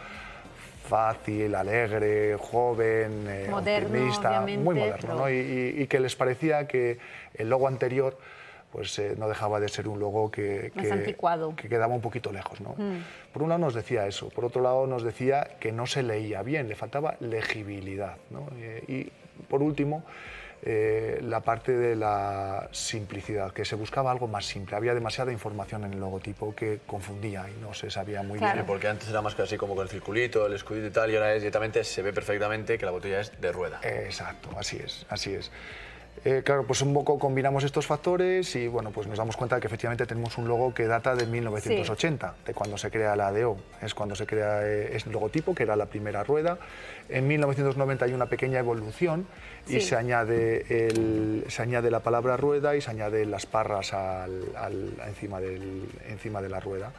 fácil, alegre, joven, eh, moderno, optimista, muy moderno, ¿no? y, y, y que les parecía que el logo anterior pues, eh, no dejaba de ser un logo que, que, que quedaba un poquito lejos, ¿no? Mm. Por un lado nos decía eso, por otro lado nos decía que no se leía bien, le faltaba legibilidad, ¿no? y, y por último, Eh, la parte de la simplicidad, que se buscaba algo más simple. Había demasiada información en el logotipo que confundía y no se sabía muy claro. bien. Porque antes era más que así como con el circulito, el escudito y tal, y ahora es directamente se ve perfectamente que la botella es de Rueda. Exacto, así es, así es. Eh, claro, pues un poco combinamos estos factores y bueno, pues nos damos cuenta de que efectivamente tenemos un logo que data de mil novecientos ochenta, sí. de cuando se crea la A D O. Es cuando se crea eh, el logotipo, que era la primera rueda. En mil novecientos noventa hay una pequeña evolución y sí. se, añade el, se añade la palabra rueda y se añaden las parras al, al, encima, del, encima de la rueda.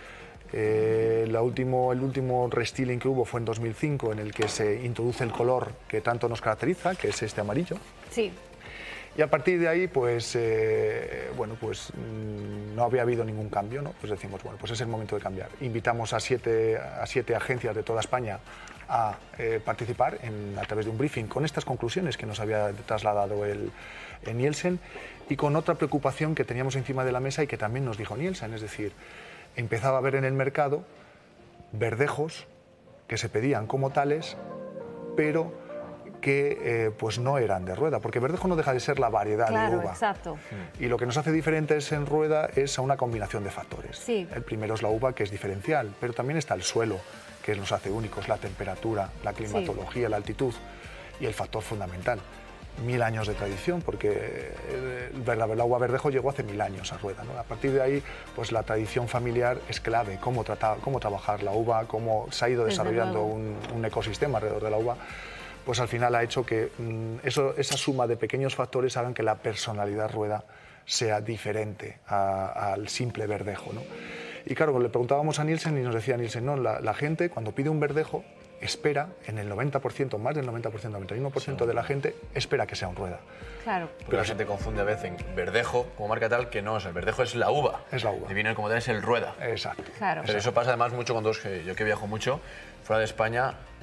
Eh, la último, el último restyling que hubo fue en dos mil cinco, en el que se introduce el color que tanto nos caracteriza, que es este amarillo. Sí. Y a partir de ahí, pues, eh, bueno, pues no había habido ningún cambio, ¿no? Pues decimos, bueno, pues es el momento de cambiar. Invitamos a siete, a siete agencias de toda España a eh, participar en, a través de un briefing con estas conclusiones que nos había trasladado el, el Nielsen y con otra preocupación que teníamos encima de la mesa y que también nos dijo Nielsen, es decir, empezaba a haber en el mercado verdejos que se pedían como tales, pero que eh, pues no eran de Rueda, porque verdejo no deja de ser la variedad claro, de uva. Exacto. Y lo que nos hace diferentes en Rueda es a una combinación de factores. Sí. El primero es la uva, que es diferencial, pero también está el suelo, que nos hace únicos, la temperatura, la climatología, sí. la altitud y el factor fundamental. Mil años de tradición, porque la, la uva verdejo llegó hace mil años a Rueda, ¿no? A partir de ahí, pues la tradición familiar es clave, cómo, tratar, cómo trabajar la uva, cómo se ha ido desarrollando un, un ecosistema alrededor de la uva, pues al final ha hecho que mmm, eso, esa suma de pequeños factores hagan que la personalidad Rueda sea diferente a, al simple verdejo, ¿no? Y claro, le preguntábamos a Nielsen y nos decía Nielsen, no, la, la gente cuando pide un verdejo espera, en el noventa por ciento, más del noventa por ciento, noventa y uno por ciento sí. de la gente espera que sea un Rueda. Claro. Porque la gente confunde a veces en verdejo como marca tal, que no es el verdejo, es la uva. Es la uva. Y viene como tal es el Rueda. Exacto. Claro. Pero Exacto. eso pasa además mucho cuando yo que viajo mucho, fuera de España,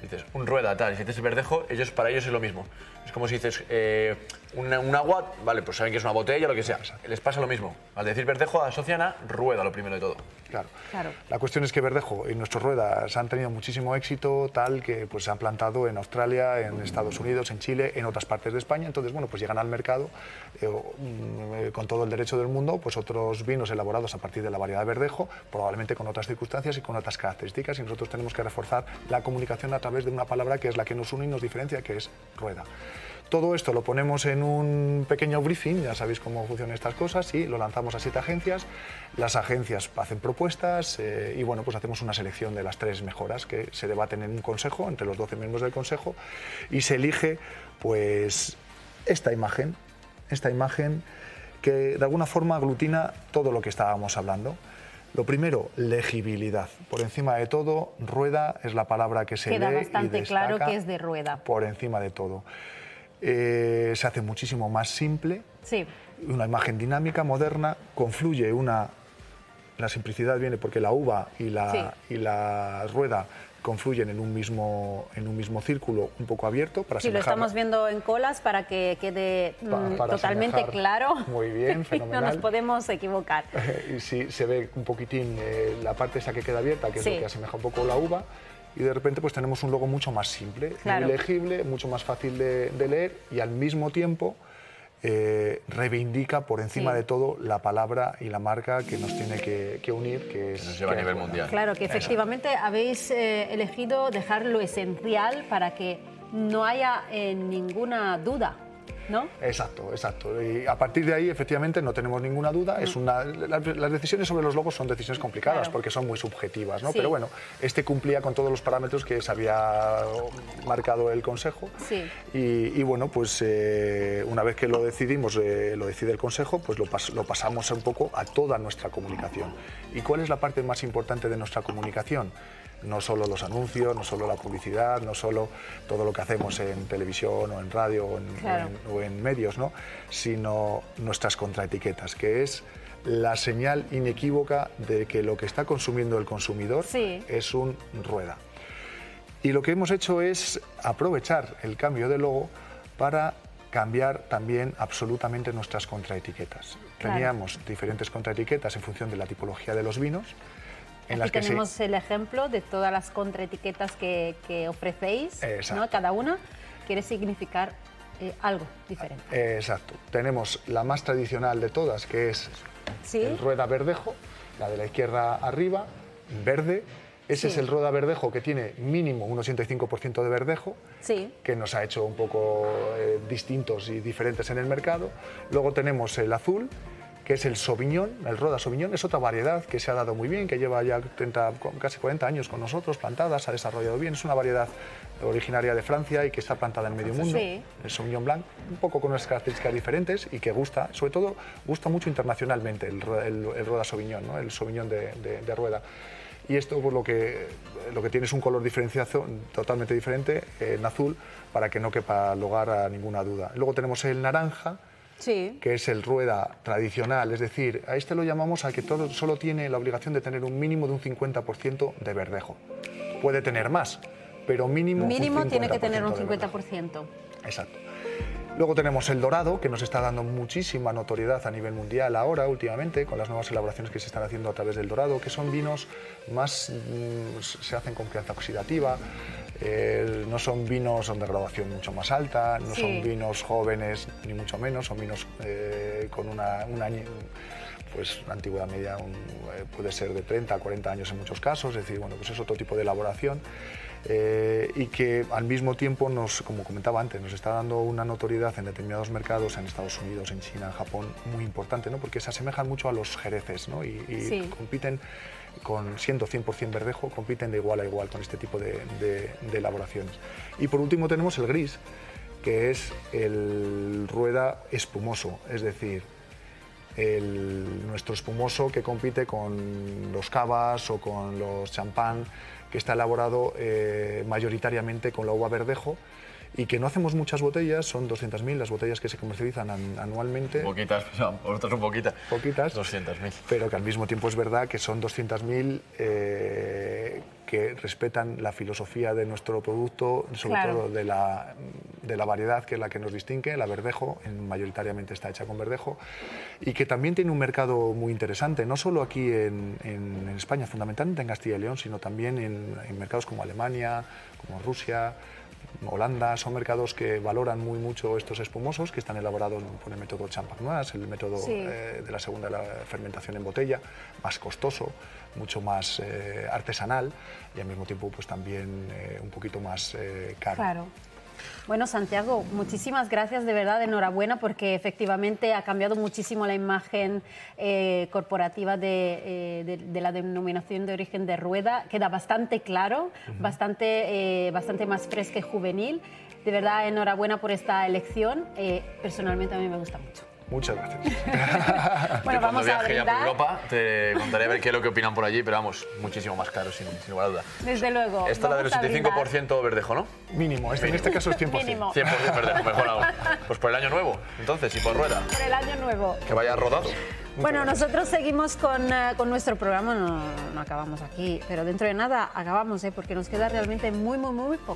Dices, un rueda, tal, y si dices verdejo, ellos, para ellos es lo mismo. Es como si dices eh, un, un agua, vale, pues saben que es una botella, lo que sea. Les pasa lo mismo. Al decir verdejo, asocian a rueda, lo primero de todo. Claro. Claro. La cuestión es que verdejo y nuestros ruedas han tenido muchísimo éxito, tal que pues se han plantado en Australia, en Estados Unidos, en Chile, en otras partes de España. Entonces, bueno, pues llegan al mercado eh, eh, con todo el derecho del mundo, pues otros vinos elaborados a partir de la variedad de verdejo, probablemente con otras circunstancias y con otras características. Y nosotros tenemos que reforzar la comunicación a través de una palabra que es la que nos une y nos diferencia, que es rueda. Todo esto lo ponemos en un pequeño briefing, ya sabéis cómo funcionan estas cosas, y lo lanzamos a siete agencias. Las agencias hacen propuestas eh, y bueno, pues hacemos una selección de las tres mejoras que se debaten en un consejo, entre los doce miembros del consejo, y se elige pues esta imagen, esta imagen que de alguna forma aglutina todo lo que estábamos hablando. Lo primero, legibilidad. Por encima de todo, rueda es la palabra que se Queda lee bastante y destaca claro que es de rueda. por encima de todo. Eh, se hace muchísimo más simple, Sí. una imagen dinámica, moderna, confluye una... La simplicidad viene porque la uva y la, Sí. y la rueda confluyen en un mismo, en un mismo círculo un poco abierto para Sí, lo asemejar- estamos viendo en colas para que quede Pa- mm, para totalmente asemejar. claro. Muy bien, No fenomenal. nos podemos equivocar. Y sí, se ve un poquitín eh, la parte esa que queda abierta, que es Sí. lo que asemeja un poco la uva, y de repente pues tenemos un logo mucho más simple, Claro. muy legible, mucho más fácil de, de leer y al mismo tiempo eh, reivindica por encima Sí. de todo la palabra y la marca que nos tiene que, que unir, que es... nos lleva a que es nivel rueda. mundial. Claro que efectivamente habéis eh, elegido dejar lo esencial para que no haya eh, ninguna duda, ¿no? Exacto, exacto. Y a partir de ahí, efectivamente, no tenemos ninguna duda. Es una, la- las decisiones sobre los logos son decisiones complicadas Claro. porque son muy subjetivas, ¿no? Sí. Pero bueno, este cumplía con todos los parámetros que se había marcado el Consejo. Sí. Y, y bueno, pues eh, una vez que lo decidimos, eh, lo decide el Consejo, pues lo, pas- lo pasamos un poco a toda nuestra comunicación. ¿Y cuál es la parte más importante de nuestra comunicación? No solo los anuncios, no solo la publicidad, no solo todo lo que hacemos en televisión o en radio o en, Claro. o en- o en medios, ¿no? Sino nuestras contraetiquetas, que es la señal inequívoca de que lo que está consumiendo el consumidor Sí. es un rueda. Y lo que hemos hecho es aprovechar el cambio de logo para cambiar también absolutamente nuestras contraetiquetas. Claro. Teníamos diferentes contraetiquetas en función de la tipología de los vinos, en las Aquí que se- tenemos el ejemplo de todas las contraetiquetas que, que ofrecéis, Exacto. ¿no? Cada una quiere significar eh, algo diferente. Eh, Exacto. Tenemos la más tradicional de todas, que es Sí. el rueda verdejo, la de la izquierda arriba, verde. Ese Sí. es el rueda verdejo que tiene mínimo un ochenta y cinco por ciento de verdejo, Sí. que nos ha hecho un poco eh, distintos y diferentes en el mercado. Luego tenemos el azul, que es el Sauvignon, el Roda Sauvignon. Es otra variedad que se ha dado muy bien, que lleva ya treinta, casi cuarenta años con nosotros, plantada, se ha desarrollado bien. Es una variedad originaria de Francia y que está plantada en medio mundo. Sí. El Sauvignon Blanc, un poco con unas características diferentes y que gusta, sobre todo gusta mucho internacionalmente el, ro- el, el Roda Sauvignon, ¿no? El Sauvignon de, de- de rueda. Y esto pues, lo, que, lo que tiene es un color diferenciado totalmente diferente, eh, en azul, para que no quepa lugar a ninguna duda. Luego tenemos el naranja, Sí. que es el rueda tradicional, es decir, a este lo llamamos al que todo, solo tiene la obligación de tener un mínimo de un cincuenta por ciento de verdejo. Puede tener más, pero mínimo Mínimo un tiene que tener un de cincuenta verdejo. por ciento. Exacto. Luego tenemos el dorado, que nos está dando muchísima notoriedad a nivel mundial ahora, últimamente, con las nuevas elaboraciones que se están haciendo a través del dorado, que son vinos más, mm, se hacen con crianza oxidativa, eh, no son vinos de graduación mucho más alta, no Sí. son vinos jóvenes, ni mucho menos, son vinos eh, con una, un año, pues una antigüedad media un- eh, puede ser de treinta a cuarenta años en muchos casos, es decir, bueno, pues es otro tipo de elaboración. Eh, y que al mismo tiempo, nos, como comentaba antes, nos está dando una notoriedad en determinados mercados, en Estados Unidos, en China, en Japón, muy importante, ¿no? Porque se asemejan mucho a los jereces, ¿no? Y, y Sí. compiten, con, siendo cien por ciento verdejo, compiten de igual a igual con este tipo de, de- de elaboraciones. Y por último tenemos el gris, que es el rueda espumoso, es decir, el- nuestro espumoso que compite con los cavas o con los champán, que está elaborado eh, mayoritariamente con la uva verdejo y que no hacemos muchas botellas, son doscientas mil las botellas que se comercializan an- anualmente. Poquitas, no, vosotros son poquitas. Poquitas. doscientas mil. Pero que al mismo tiempo es verdad que son doscientas mil eh, que respetan la filosofía de nuestro producto, sobre Claro. todo de la, de la variedad que es la que nos distingue, la verdejo, en, mayoritariamente está hecha con verdejo, y que también tiene un mercado muy interesante, no solo aquí en, en, en España, fundamentalmente en Castilla y León, sino también en, en mercados como Alemania, como Rusia, Holanda. Son mercados que valoran muy mucho estos espumosos, que están elaborados por el método Champenoise, el método Sí. eh, de la segunda la fermentación en botella, más costoso, mucho más eh, artesanal y al mismo tiempo pues también eh, un poquito más eh, caro. Claro. Bueno, Santiago, muchísimas gracias, de verdad, enhorabuena, porque efectivamente ha cambiado muchísimo la imagen eh, corporativa de, eh, de, de la denominación de origen de Rueda. Queda bastante claro, uh-huh. bastante, eh, bastante más fresca y juvenil. De verdad, enhorabuena por esta elección. Eh, personalmente a mí me gusta mucho. Muchas gracias. Bueno, Yo vamos cuando a viaje ya por brindar. Europa te contaré a ver qué es lo que opinan por allí, pero vamos, muchísimo más caro, sin, sin lugar a duda. Desde luego. Esta es la del vamos a ochenta y cinco por ciento verdejo, ¿no? Mínimo, este, en este caso es cien por ciento. Mínimo. cien por ciento verdejo, mejor aún. Pues por el año nuevo, entonces, y por Rueda. Por el año nuevo. Que vaya rodado. Bueno, nosotros seguimos con, uh, con nuestro programa, no, no acabamos aquí, pero dentro de nada acabamos, ¿eh? Porque nos queda realmente muy, muy, muy poco.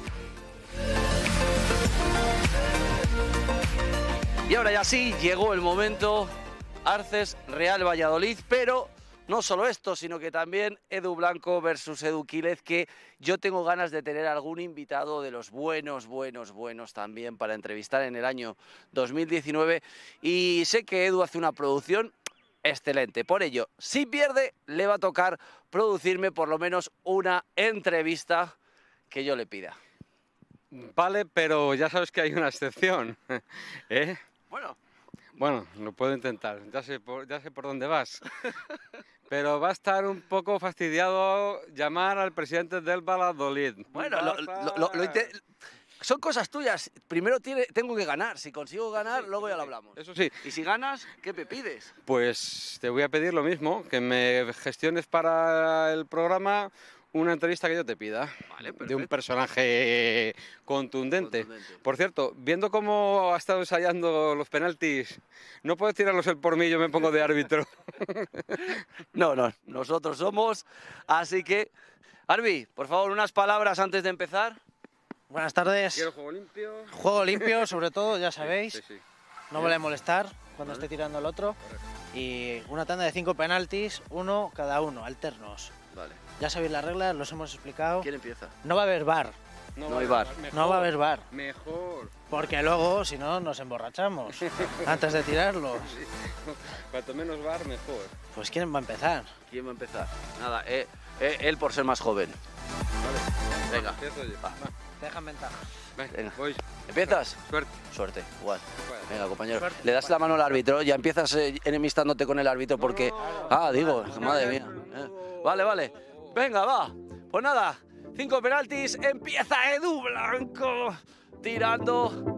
Y ahora ya sí, llegó el momento, Arces Real Valladolid, pero no solo esto, sino que también Edu Blanco versus Edu Quílez, que yo tengo ganas de tener algún invitado de los buenos, buenos, buenos también para entrevistar en el año dos mil diecinueve, y sé que Edu hace una producción excelente. Por ello, si pierde, le va a tocar producirme por lo menos una entrevista que yo le pida. Vale, pero ya sabes que hay una excepción. ¿Eh? Bueno. Bueno, lo puedo intentar. Ya sé por, ya sé por dónde vas. Pero va a estar un poco fastidiado llamar al presidente del Valladolid. Bueno, lo, lo, lo, lo inte- son cosas tuyas. Primero tiene, tengo que ganar. Si consigo ganar, sí, luego ya lo hablamos. Eso sí. Y si ganas, ¿qué me pides? Pues te voy a pedir lo mismo, que me gestiones para el programa una entrevista que yo te pida, vale, de un personaje contundente. contundente. Por cierto, viendo cómo ha estado ensayando los penaltis, ¿no puedes tirarlos él por mí? Yo me pongo de árbitro. No, no, nosotros somos, así que... Arbi, por favor, unas palabras antes de empezar. Buenas tardes. Quiero juego limpio. Juego limpio, sobre todo, ya sabéis. Sí, sí, sí. No vale molestar cuando vale. esté tirando el otro. Correcto. Y una tanda de cinco penaltis, uno cada uno, alternos. Vale. Ya sabéis las reglas, los hemos explicado. ¿Quién empieza? No va a haber bar. No, no hay bar. No va a haber bar. Mejor. Porque luego, si no, nos emborrachamos antes de tirarlos. Sí. Cuanto menos bar, mejor. Pues ¿quién va a empezar? ¿Quién va a empezar? Nada, eh, eh, él por ser más joven. Vale. Venga. Empiezo yo. Va. Te dejan ventaja. Venga. Voy. ¿Empiezas? Suerte. Suerte, igual. Bueno. Venga, compañero. Suerte. Le das la mano al árbitro, ya empiezas eh, enemistándote con el árbitro porque... No. Ah, digo, madre mía. Eh. Vale, vale. Venga, va. Pues nada, cinco penaltis, empieza Edu Blanco tirando...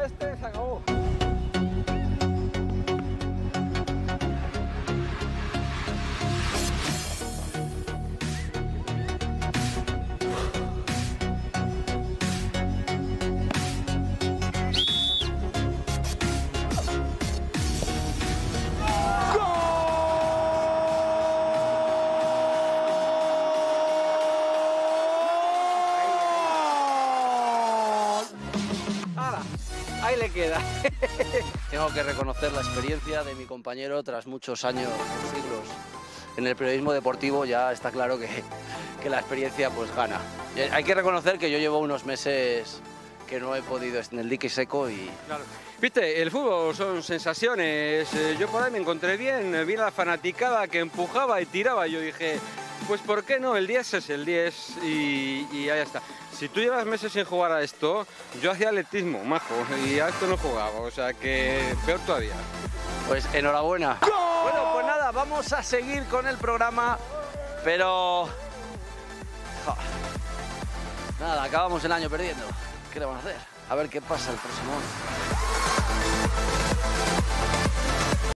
ya este se acabó. Ahí le queda. Tengo que reconocer la experiencia de mi compañero tras muchos años, siglos. En el periodismo deportivo ya está claro que, que la experiencia pues gana. Hay que reconocer que yo llevo unos meses que no he podido en el dique seco y... Claro. Viste, el fútbol son sensaciones. Eh, Yo por ahí me encontré bien, vi la fanaticada que empujaba y tiraba. Yo dije, pues ¿por qué no? El diez es el diez y, y ahí está. Si tú llevas meses sin jugar a esto, yo hacía atletismo, majo, y a esto no jugaba, o sea que peor todavía. Pues enhorabuena. Bueno, pues nada, vamos a seguir con el programa, pero... Ja. Nada, acabamos el año perdiendo. ¿Qué le vamos a hacer? A ver qué pasa el próximo año.